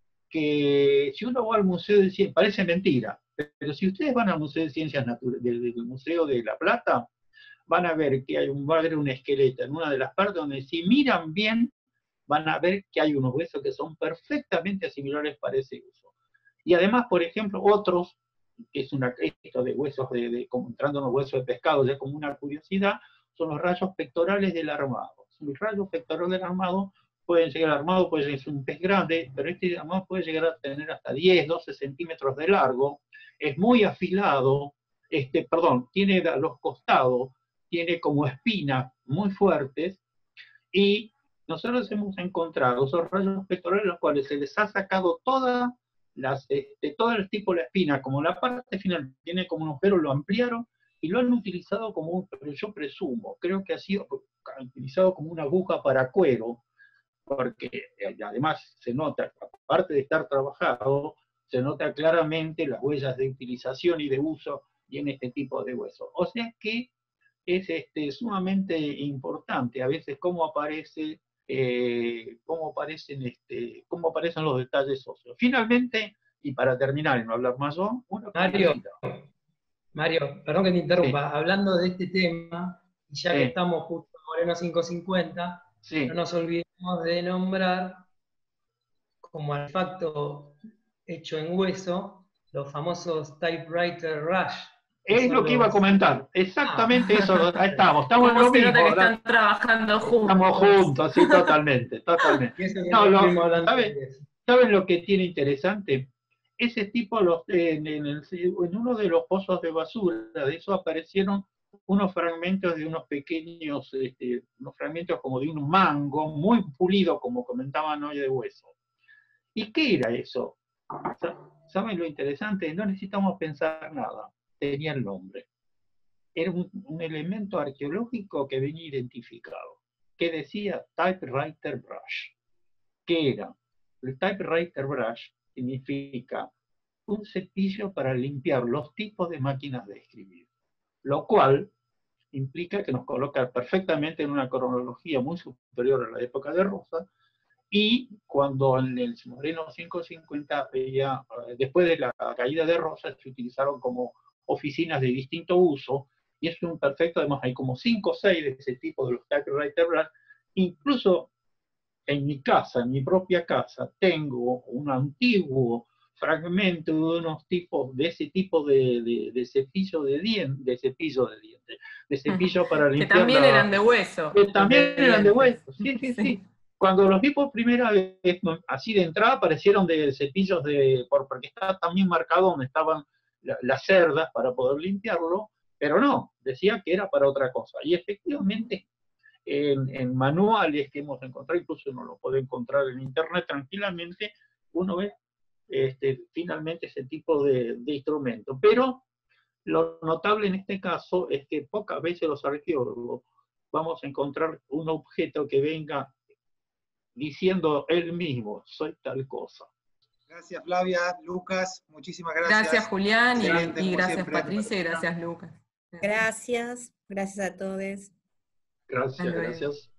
que, si uno va al Museo de Ciencias, parece mentira, pero si ustedes van al Museo de Ciencias Naturales, del Museo de La Plata, van a ver que hay un bagre, un esqueleto en una de las partes donde, si miran bien, van a ver que hay unos huesos que son perfectamente similares para ese uso. Y además, por ejemplo, otros, que es una esto de huesos, de, de, como entrando en los huesos de pescado, ya como una curiosidad, son los rayos pectorales del armado. Los rayos pectorales del armado pueden llegar al armado, puede ser un pez grande, pero este armado puede llegar a tener hasta diez, doce centímetros de largo, es muy afilado, este, perdón, tiene a los costados, tiene como espinas muy fuertes, y nosotros hemos encontrado esos rayos pectorales, los cuales se les ha sacado todas las, este, todo el tipo de la espina, como la parte final tiene como unos pelos, lo ampliaron y lo han utilizado como un, yo presumo, creo que ha sido utilizado como una aguja para cuero, porque además se nota, aparte de estar trabajado, se nota claramente las huellas de utilización y de uso y en este tipo de huesos. O sea que es este, sumamente importante a veces cómo aparece, eh, cómo aparecen, este, cómo aparecen los detalles óseos. Finalmente, y para terminar y no hablar más yo, una Mario, Mario, perdón que te interrumpa, sí. Hablando de este tema, ya sí. que estamos justo en Moreno quinientos cincuenta, sí. no nos olvidemos de nombrar como artefacto hecho en hueso los famosos typewriter rush. Es lo que iba a comentar, exactamente ah. eso, ahí estamos, estamos en lo mismo. Que están trabajando juntos. Estamos juntos, sí, totalmente, totalmente. No, lo, ¿saben, ¿Saben lo que tiene interesante? Ese tipo, los, en, en, el, en uno de los pozos de basura, de eso aparecieron unos fragmentos de unos pequeños, este, unos fragmentos como de un mango, muy pulido, como comentaban hoy, de hueso. ¿Y qué era eso? ¿Saben lo interesante? No necesitamos pensar nada. Tenía el nombre. Era un, un elemento arqueológico que venía identificado, que decía typewriter brush. ¿Qué era? El typewriter brush significa un cepillo para limpiar los tipos de máquinas de escribir, lo cual implica que nos coloca perfectamente en una cronología muy superior a la época de Rosa, y cuando en el Moreno quinientos cincuenta, ya, después de la caída de Rosas, se utilizaron como oficinas de distinto uso, y es un perfecto, además hay como cinco o seis de ese tipo de los typewriter Braille. Incluso en mi casa, en mi propia casa, tengo un antiguo fragmento de unos tipos, de ese tipo de, de, de cepillo de dientes, de cepillo de dientes, de cepillo para limpiar. Que también la, eran de hueso. Que también de eran de dientes. hueso, sí, sí, sí. sí. Cuando los vi por primera vez, así de entrada, aparecieron de cepillos de, porque estaba también marcado donde estaban la, las cerdas para poder limpiarlo, pero no, decía que era para otra cosa. Y efectivamente, en, en manuales que hemos encontrado, incluso uno lo puede encontrar en internet tranquilamente, uno ve este, finalmente ese tipo de, de instrumento. Pero lo notable en este caso es que pocas veces los arqueólogos vamos a encontrar un objeto que venga diciendo él mismo, soy tal cosa. Gracias Flavia, Lucas, muchísimas gracias. Gracias Julián, Excelente, y, y gracias siempre. Patricia, y gracias Lucas. Gracias, gracias a todos. Gracias, gracias.